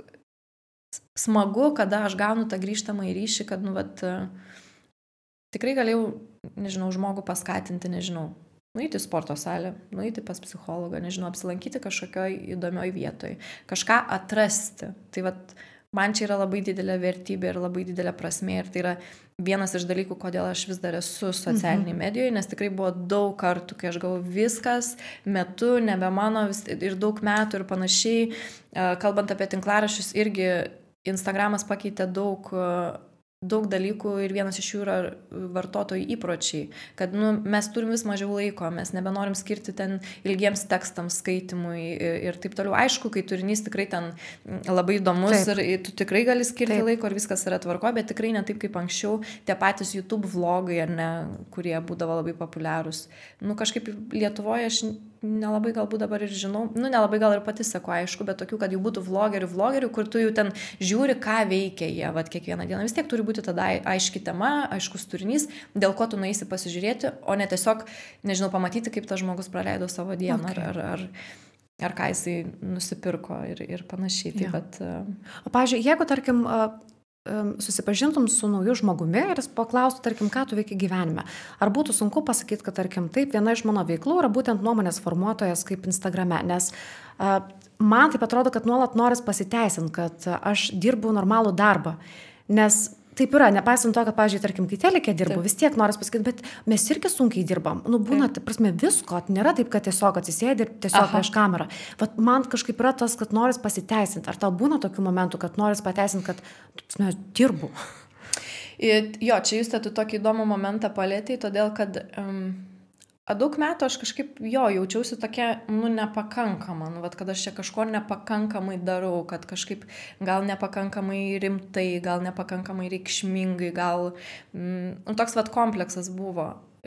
Speaker 1: smagu, kada aš gaunu tą grįžtamą į ryšį, kad, nu, vat, tikrai galėjau, nežinau, žmogų paskatinti, nežinau, nueiti į sporto salę, nueiti pas psichologą, nežinau, apsilankyti kažkokioj įdomioj vietoj, kažką atrasti. Tai vat, man čia yra labai didelė vertybė ir labai didelė prasmė ir tai yra vienas iš dalykų, kodėl aš vis dar esu socialiniai mhm. medijoje, nes tikrai buvo daug kartų, kai aš galvoju, viskas metu, nebe mano vis, ir daug metų ir panašiai. Kalbant apie tinklaraščius, irgi Instagramas pakeitė daug daug dalykų ir vienas iš jų yra vartotojų įpročiai, kad nu, mes turim vis mažiau laiko, mes nebenorim skirti ten ilgiems tekstams, skaitimui ir, ir taip toliau. Aišku, kai turinys tikrai ten labai įdomus taip. ir tu tikrai gali skirti taip. laiko ir viskas yra tvarko, bet tikrai ne taip kaip anksčiau tie patys YouTube vlogai, ar ne, kurie būdavo labai populiarūs. Nu, kažkaip Lietuvoje aš nelabai galbūt dabar ir žinau, nu, nelabai gal ir pati sako, aišku, bet tokių, kad jau būtų vlogerių, vlogerių, kur tu jau ten žiūri, ką veikia jie, vat, kiekvieną dieną. Vis tiek turi būti tada aiški tema, aiškus turinys, dėl ko tu nueisi pasižiūrėti, o ne tiesiog, nežinau, pamatyti, kaip tas žmogus praleido savo dieną, okay. ar, ar, ar, ar ką jisai nusipirko ir, ir panašiai. Ja. Taip, bet, uh...
Speaker 2: O, pavyzdžiui, jeigu, tarkim, uh... susipažintum su nauju žmogumi ir jis paklaustų, tarkim, ką tu veiki gyvenime. Ar būtų sunku pasakyti, kad, tarkim, taip, viena iš mano veiklų yra būtent nuomonės formuotojas kaip Instagrame, nes uh, man taip atrodo, kad nuolat noris pasiteisinti, kad aš dirbu normalų darbą, nes taip yra, nepaisant to, kad, pavyzdžiui, tarkim, kai telekė dirbu, taip. vis tiek noris pasakyti, bet mes irgi sunkiai dirbam. Nu, būna, tai prasme, visko, nėra taip, kad tiesiog atsisėdi ir tiesiog Aha. prieš kamerą. Vat man kažkaip yra tas, kad noris pasiteisinti. Ar tau būna tokių momentų, kad noris pateisinti, kad, prasme, dirbu?
Speaker 1: Jo, čia jūs tu tokį įdomų momentą palėtėjai, todėl, kad um, daug metų aš kažkaip, jo, jaučiausi tokia, nu, nepakankama, nu, vat, kad aš čia kažko nepakankamai darau, kad kažkaip gal nepakankamai rimtai, gal nepakankamai reikšmingai, gal, mm, nu, toks vat kompleksas buvo.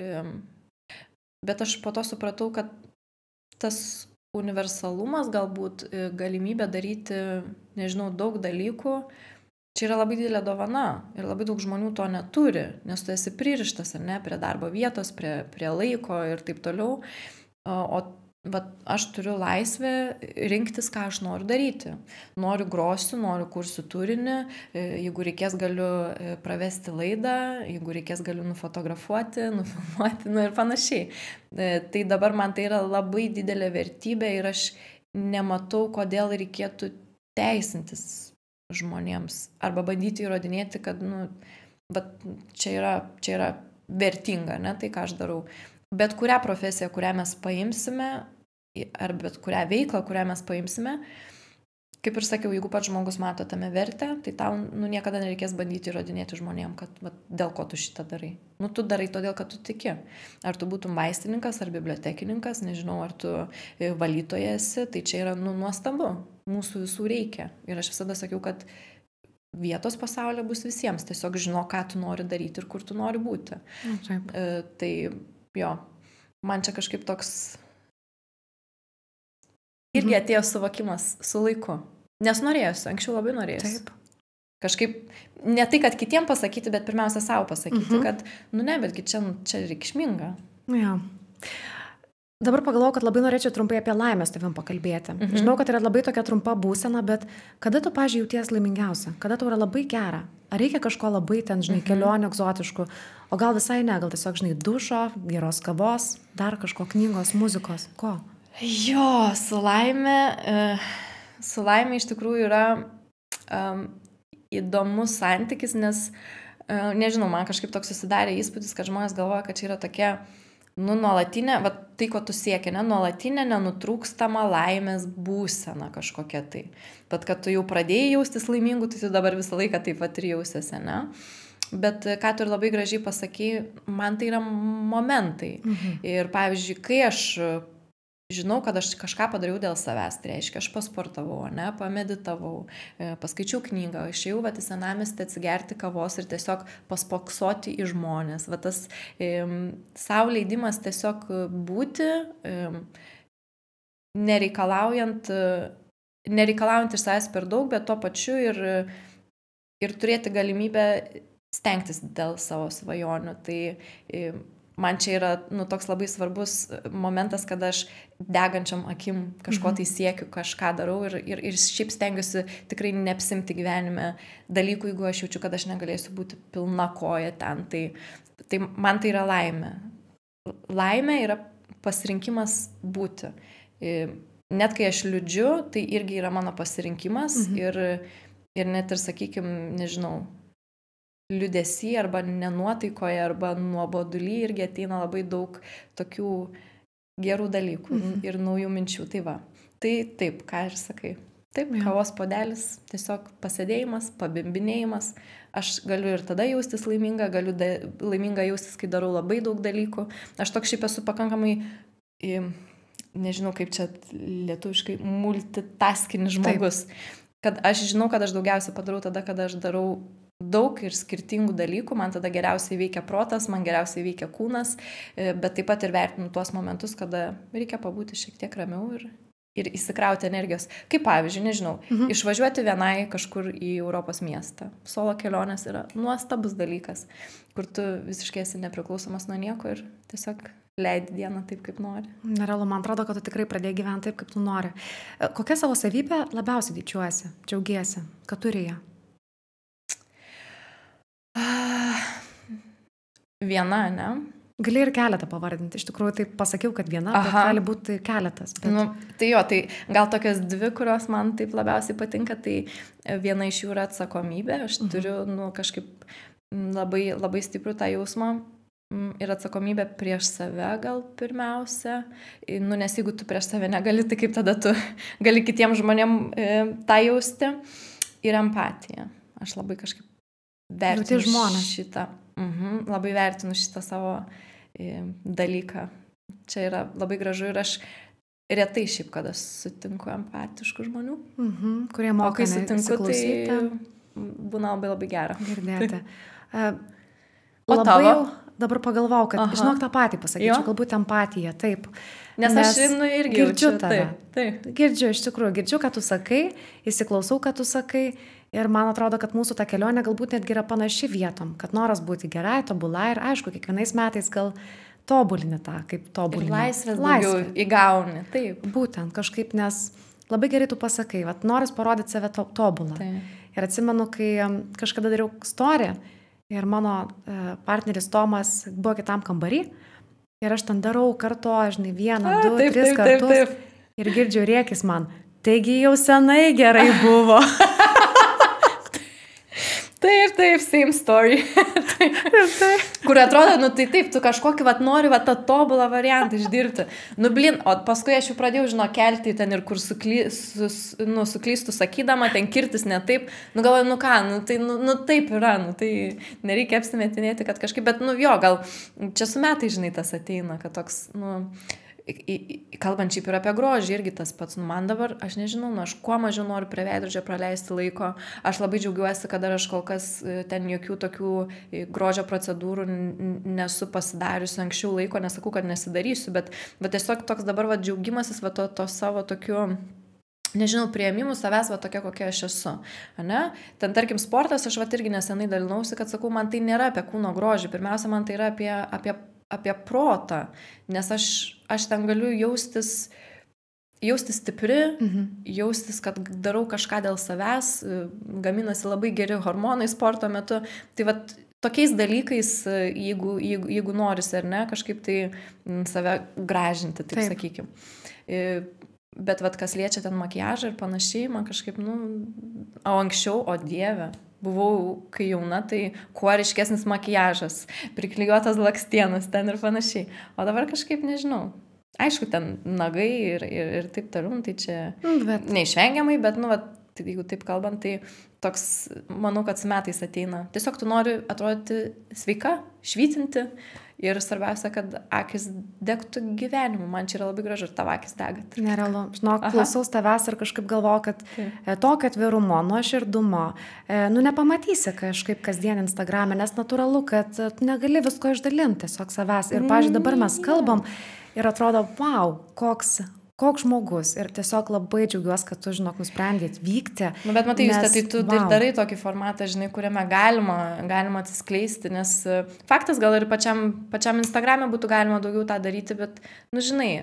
Speaker 1: Bet aš po to supratau, kad tas universalumas, galbūt galimybė daryti, nežinau, daug dalykų, čia yra labai didelė dovana ir labai daug žmonių to neturi, nes tu esi pririštas, ar ne, prie darbo vietos, prie, prie laiko ir taip toliau. O, o bet aš turiu laisvę rinktis, ką aš noriu daryti. Noriu grosiu, noriu kursiu turinį, jeigu reikės galiu pravesti laidą, jeigu reikės galiu nufotografuoti, nufilmuoti, nu ir panašiai. Tai dabar man tai yra labai didelė vertybė ir aš nematau, kodėl reikėtų teisintis žmonėms arba bandyti įrodinėti, kad nu, bet čia yra, čia yra vertinga, ne, tai ką aš darau. Bet kurią profesiją, kurią mes paimsime, ar bet kurią veiklą, kurią mes paimsime, kaip ir sakiau, jeigu pats žmogus mato tame vertę, tai tau nu, niekada nereikės bandyti įrodinėti žmonėm, kad va, dėl ko tu šitą darai. Nu, tu darai todėl, kad tu tiki. Ar tu būtum vaistininkas, ar bibliotekininkas, nežinau, ar tu valytojas esi, tai čia yra nu, nuostabu. Mūsų visų reikia. Ir aš visada sakiau, kad vietos pasaulyje bus visiems. Tiesiog žino, ką tu nori daryti ir kur tu nori būti.
Speaker 2: Taip.
Speaker 1: E, tai jo. man čia kažkaip toks irgi atėjo suvokimas su laiku. Nes norėjusi, anksčiau labai norėjusi. Taip. Kažkaip, ne tai, kad kitiem pasakyti, bet pirmiausia savo pasakyti, mhm. kad, nu ne, betgi čia, čia reikšminga.
Speaker 2: Ja. Dabar pagalvojau, kad labai norėčiau trumpai apie laimę su tavim pakalbėti. Mhm. Žinau, kad yra labai tokia trumpa būsena, bet kada tu, pavyzdžiui, jauties laimingiausia? Kada tau yra labai gera? Ar reikia kažko labai ten, žinai, mhm. kelionių egzotiškų? O gal visai ne, gal tiesiog, žinai, dušo, geros kavos, dar kažko knygos, muzikos, ko?
Speaker 1: Jo, su laimė, su laimė iš tikrųjų yra um, įdomus santykis, nes, uh, nežinau, man kažkaip toks susidarė įspūdis, kad žmonės galvoja, kad čia yra tokia, nu, nuolatinė, va, tai, ko tu sieki, ne, nuolatinė, nenutrūkstama laimės būsena kažkokia tai. Bet kad tu jau pradėjai jaustis laimingu, tai tu dabar visą laiką taip pat ir jausiesi, ne? Bet ką tu ir labai gražiai pasakai, man tai yra momentai. Mhm. Ir pavyzdžiui, kai aš žinau, kad aš kažką padariau dėl savęs, tai reiškia, aš pasportavau, ne, pameditavau, paskaičiau knygą, išėjau vat į senamiestį atsigerti kavos ir tiesiog paspoksoti į žmonės. Va tas e, savo leidimas tiesiog būti, e, nereikalaujant, nereikalaujant iš savęs per daug, bet tuo pačiu ir, ir turėti galimybę stengtis dėl savo svajonių. Tai e, man čia yra, nu, toks labai svarbus momentas, kada aš degančiam akim kažko tai siekiu, kažką darau ir, ir, ir šiaip stengiuosi tikrai neapsimti gyvenime dalykų, jeigu aš jaučiu, kad aš negalėsiu būti pilna koja ten. Tai, tai man tai yra laimė. Laimė yra pasirinkimas būti. Net kai aš liūdžiu, tai irgi yra mano pasirinkimas mhm. ir, ir net ir, sakykime, nežinau, liūdesy arba nenuotaikoje arba nuoboduly irgi ateina labai daug tokių gerų dalykų mhm. ir naujų minčių. Tai va, tai taip, ką ir sakai. Taip, ja. Kavos puodelis, tiesiog pasėdėjimas, pabimbinėjimas. Aš galiu ir tada jaustis laiminga, galiu da, laiminga jaustis, kai darau labai daug dalykų. Aš toks šiaip esu pakankamai, nežinau kaip čia lietuviškai, multitaskinis žmogus. Taip. Kad aš žinau, kad aš daugiausiai padarau tada, kada aš darau daug ir skirtingų dalykų, man tada geriausiai veikia protas, man geriausiai veikia kūnas, bet taip pat ir vertinu tuos momentus, kada reikia pabūti šiek tiek ramiau ir, ir įsikrauti energijos. Kaip pavyzdžiui, nežinau, mhm. išvažiuoti vienai kažkur į Europos miestą. Solo kelionės yra nuostabus dalykas, kur tu visiškai esi nepriklausomas nuo nieko ir tiesiog leidi dieną taip, kaip nori.
Speaker 2: Nerealu, man atrodo, kad tu tikrai pradėjai gyventi taip, kaip tu nori. Kokia savo savybė labiausiai didžiuojasi, džiaugiesi, kad turi ją?
Speaker 1: Viena, ne?
Speaker 2: Gali ir keletą pavardinti. Iš tikrųjų, tai pasakiau, kad viena, Aha. bet gali būti keletas. Bet...
Speaker 1: Nu, tai jo, tai gal tokios dvi, kurios man taip labiausiai patinka, tai viena iš jų yra atsakomybė. Aš uh-huh. turiu, nu, kažkaip labai, labai stiprų tą jausmą ir atsakomybę prieš save gal pirmiausia. Nu, nes jeigu tu prieš save negali, tai kaip tada tu gali kitiems žmonėm e, tą jausti. Ir empatija. Aš labai kažkaip vertinu šitą. Mhm, labai vertinu šitą savo e, dalyką. Čia yra labai gražu ir aš retai šiaip, kada sutinku empatiškų žmonių.
Speaker 2: Mhm, kurie moka,
Speaker 1: o kai sutinku, tai būna labai labai gera.
Speaker 2: Girdėti. Uh, o labai jau dabar pagalvojau, kad Aha. žinok tą patį pasakyčiau, jo? Galbūt empatija, taip.
Speaker 1: Nes, Nes aš nu, irgi
Speaker 2: girdžiu
Speaker 1: jaučiu,
Speaker 2: tave.
Speaker 1: Taip, taip.
Speaker 2: Girdžiu, iš tikrųjų, girdžiu, ką tu sakai, įsiklausau, ką tu sakai. Ir man atrodo, kad mūsų ta kelionė galbūt netgi yra panaši vietom, kad noras būti gerai, tobulai ir aišku, kiekvienais metais gal tobulini tą, kaip tobulini.
Speaker 1: Ir laisvės daugiau įgauni, taip.
Speaker 2: Būtent, kažkaip, nes labai gerai tu pasakai, vat, noras parodyti save to, tobulą. Taip. Ir atsimenu, kai kažkada dariau storį ir mano partneris Tomas buvo kitam kambarį ir aš ten darau kartu, žinai, vieną, A, du, taip, tris taip, kartus taip, taip. Ir girdžiu rėkis man, taigi jau senai gerai buvo.
Speaker 1: Taip, taip, same story. taip, taip. Kur atrodo, nu tai taip, tu kažkokį vat nori vat tą tobulą variantą išdirbti. Nu blin, o paskui aš jau pradėjau, žinau, kelti ten ir kur sukly, sus, nu, suklystų sakydama, ten kirtis ne taip. Nu galvoju, nu ką, nu tai nu, nu taip yra, nu tai nereikia apsimetinėti, kad kažkaip, bet nu jo, gal čia su metai, žinai, tas ateina, kad toks, nu... kalbant šiaip ir apie grožį, irgi tas pats, nu man dabar, aš nežinau, nu aš kuo mažiau noriu prie veidrodžio praleisti laiko, aš labai džiaugiuosi, kad aš kol kas ten jokių tokių grožio procedūrų nesu pasidariusi anksčiau laiko, nesakau, kad nesidarysiu, bet, bet tiesiog toks dabar va džiaugimasis va to, to savo tokiu, nežinau, priėmimų savęs va tokia, kokia aš esu, ne? Ten, tarkim, sportas, aš va irgi nesenai dalinausi, kad sakau, man tai nėra apie kūno grožį, pirmiausia, man tai yra apie, apie, apie protą, nes aš, aš ten galiu jaustis, jaustis stipri, mhm. jaustis, kad darau kažką dėl savęs, gaminasi labai geri hormonai sporto metu, tai va tokiais dalykais, jeigu, jeigu, jeigu norisi ar ne, kažkaip tai save gražinti, taip, taip. Sakykim. Bet vat, kas liečia ten makiažą ir panašiai, man kažkaip, nu, o anksčiau, o dieve, buvau, kai jauna, tai kuo ryškesnis makiažas, priklijuotas lakstienas ten ir panašiai. O dabar kažkaip nežinau. Aišku, ten nagai ir, ir, ir taip toliau, tai čia bet... neišvengiamai, bet, nu, vat, tai, jeigu taip kalbant, tai toks, manau, kad su metais ateina. Tiesiog tu nori atrodyti sveika, švytinti. Ir svarbiausia, kad akis degtų gyvenimu. Man čia yra labai gražu, ir tavo akis dega.
Speaker 2: Nerealu. Žinok, klausaus tavęs ir kažkaip galvoju, kad e, tokio atvirumo, nuoširdumo, e, nu nepamatysi kažkaip kasdien Instagram'e, nes natūralu, kad tu negali visko išdalinti tiesiog savęs. Ir, pavyzdžiui, dabar mes kalbam ir atrodo, wow, koks... koks žmogus ir tiesiog labai džiaugiuosi, kad tu, žinok, nusprendėt vykti.
Speaker 1: Nu, bet matai, Juste, tai tu wow. ir darai tokį formatą, žinai, kuriame galima, galima atsiskleisti, nes faktas gal ir pačiam, pačiam Instagram'e būtų galima daugiau tą daryti, bet, nu, žinai,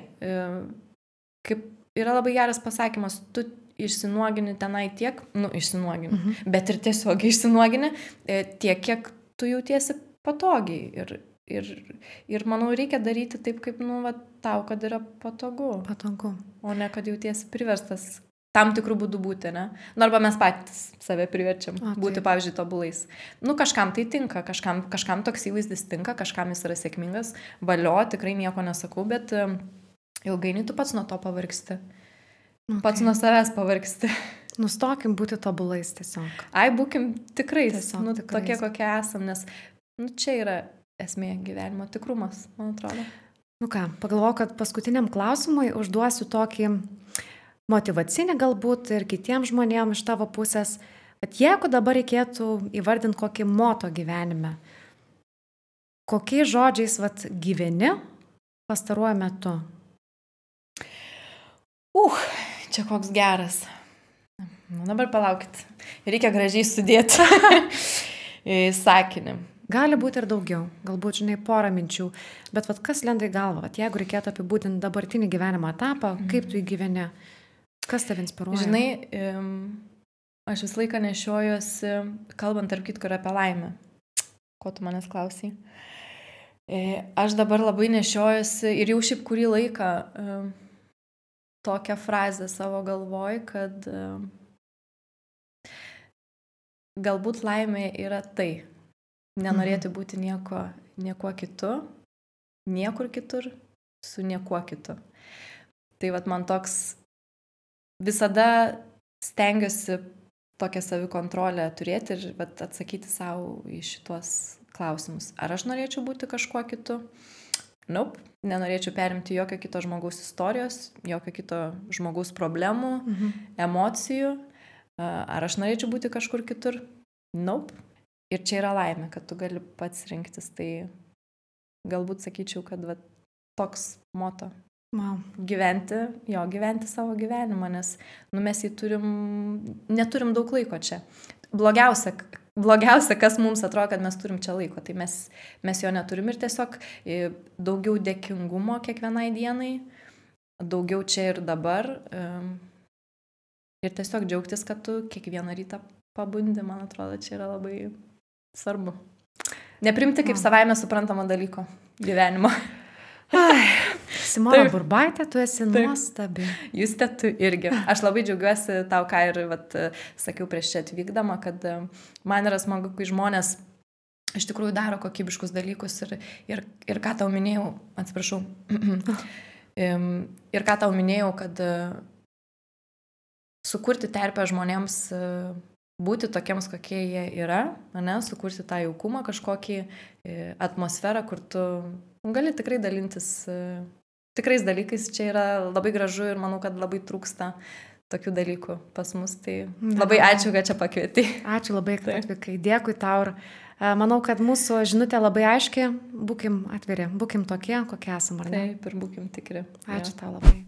Speaker 1: kaip yra labai geras pasakymas, tu išsinuogini tenai tiek, nu, išsinuogini, mhm. bet ir tiesiog išsinuogini tiek, kiek tu jautiesi patogiai ir Ir, ir manau, reikia daryti taip, kaip, nu, va, tau, kad yra patogu.
Speaker 2: Patogu.
Speaker 1: O ne, kad jautiesi priverstas tam tikrų būdų būti, ne? Nu, arba mes patys save priverčiam o, būti, pavyzdžiui, tobulais. Nu, kažkam tai tinka, kažkam, kažkam toks įvaizdis tinka, kažkam jis yra sėkmingas. Valio, tikrai nieko nesakau, bet ilgainiui tu pats nuo to pavargsti. Okay. Pats nuo savęs pavargsti.
Speaker 2: Nustokim būti tobulais tiesiog.
Speaker 1: Ai, būkim tikrais,
Speaker 2: tiesiog,
Speaker 1: nu,
Speaker 2: tikrais.
Speaker 1: Tokie, kokie esam, nes, nu, čia yra esmė gyvenimo tikrumas, man atrodo.
Speaker 2: Nu ką, pagalvoju, kad paskutiniam klausimui užduosiu tokį motyvacinį galbūt ir kitiems žmonėms iš tavo pusės, kad jeigu dabar reikėtų įvardinti kokį moto gyvenime, kokiais žodžiais vat, gyveni pastaruoju metu?
Speaker 1: Uh, čia koks geras. Nu, dabar palaukit. Reikia gražiai sudėti į sakinį.
Speaker 2: Gali būti ir daugiau, galbūt, žinai, porą minčių, bet vat, kas lenda į galvą, vat, jeigu reikėtų apibūdinti dabartinį gyvenimo etapą, mm. kaip tu jį gyveni, kas tave inspiruoja?
Speaker 1: Žinai, aš visą laiką nešiojuosi, kalbant tarp kitko ir apie laimę. Ko tu manęs klausai? Aš dabar labai nešiojuosi ir jau šiaip kurį laiką tokią frazę savo galvoj, kad galbūt laimė yra tai. Nenorėti būti nieko, niekuo kitu, niekur kitur, su niekuo kitu. Tai vat man toks, visada stengiuosi tokią savikontrolę turėti ir vat atsakyti savo į šitos klausimus. Ar aš norėčiau būti kažkuo kitu? Nope. Nenorėčiau perimti jokio kito žmogaus istorijos, jokio kito žmogaus problemų, mhm. emocijų. Ar aš norėčiau būti kažkur kitur? Nope. Ir čia yra laimė, kad tu gali pats rinktis, tai galbūt sakyčiau, kad va, toks moto.
Speaker 2: Wow.
Speaker 1: Gyventi, jo, gyventi savo gyvenimą, nes nu, mes jį turim, neturim daug laiko čia. Blogiausia, blogiausia, kas mums atrodo, kad mes turim čia laiko, tai mes, mes jo neturim ir tiesiog daugiau dėkingumo kiekvienai dienai, daugiau čia ir dabar ir tiesiog džiaugtis, kad tu kiekvieną rytą pabundi, man atrodo, čia yra labai svarbu. Neprimti kaip savaime suprantamo dalyko gyvenimo.
Speaker 2: Ai, Simona taip. Burbaitė, tu esi taip. Nuostabi.
Speaker 1: Juste, tu irgi. Aš labai džiaugiuosi tau, ką ir vat, sakiau prieš čia atvykdama, kad man yra smagu, kai žmonės iš tikrųjų daro kokybiškus dalykus ir, ir, ir ką tau minėjau, atsiprašau, ir ką tau minėjau, kad sukurti terpę žmonėms būti tokiems, kokie jie yra, ne, sukurti tą jaukumą, kažkokį atmosferą, kur tu gali tikrai dalintis tikrais dalykais čia yra labai gražu ir manau, kad labai trūksta tokių dalykų pas mus. Tai labai ačiū, kad čia pakvietei.
Speaker 2: Ačiū labai, kad atvykai. Dėkui tau. Ir manau, kad mūsų žinutė labai aiški. Būkim atviri, būkim tokie, kokie esam, ar ne?
Speaker 1: Taip, ir būkim tikri.
Speaker 2: Ačiū tau labai.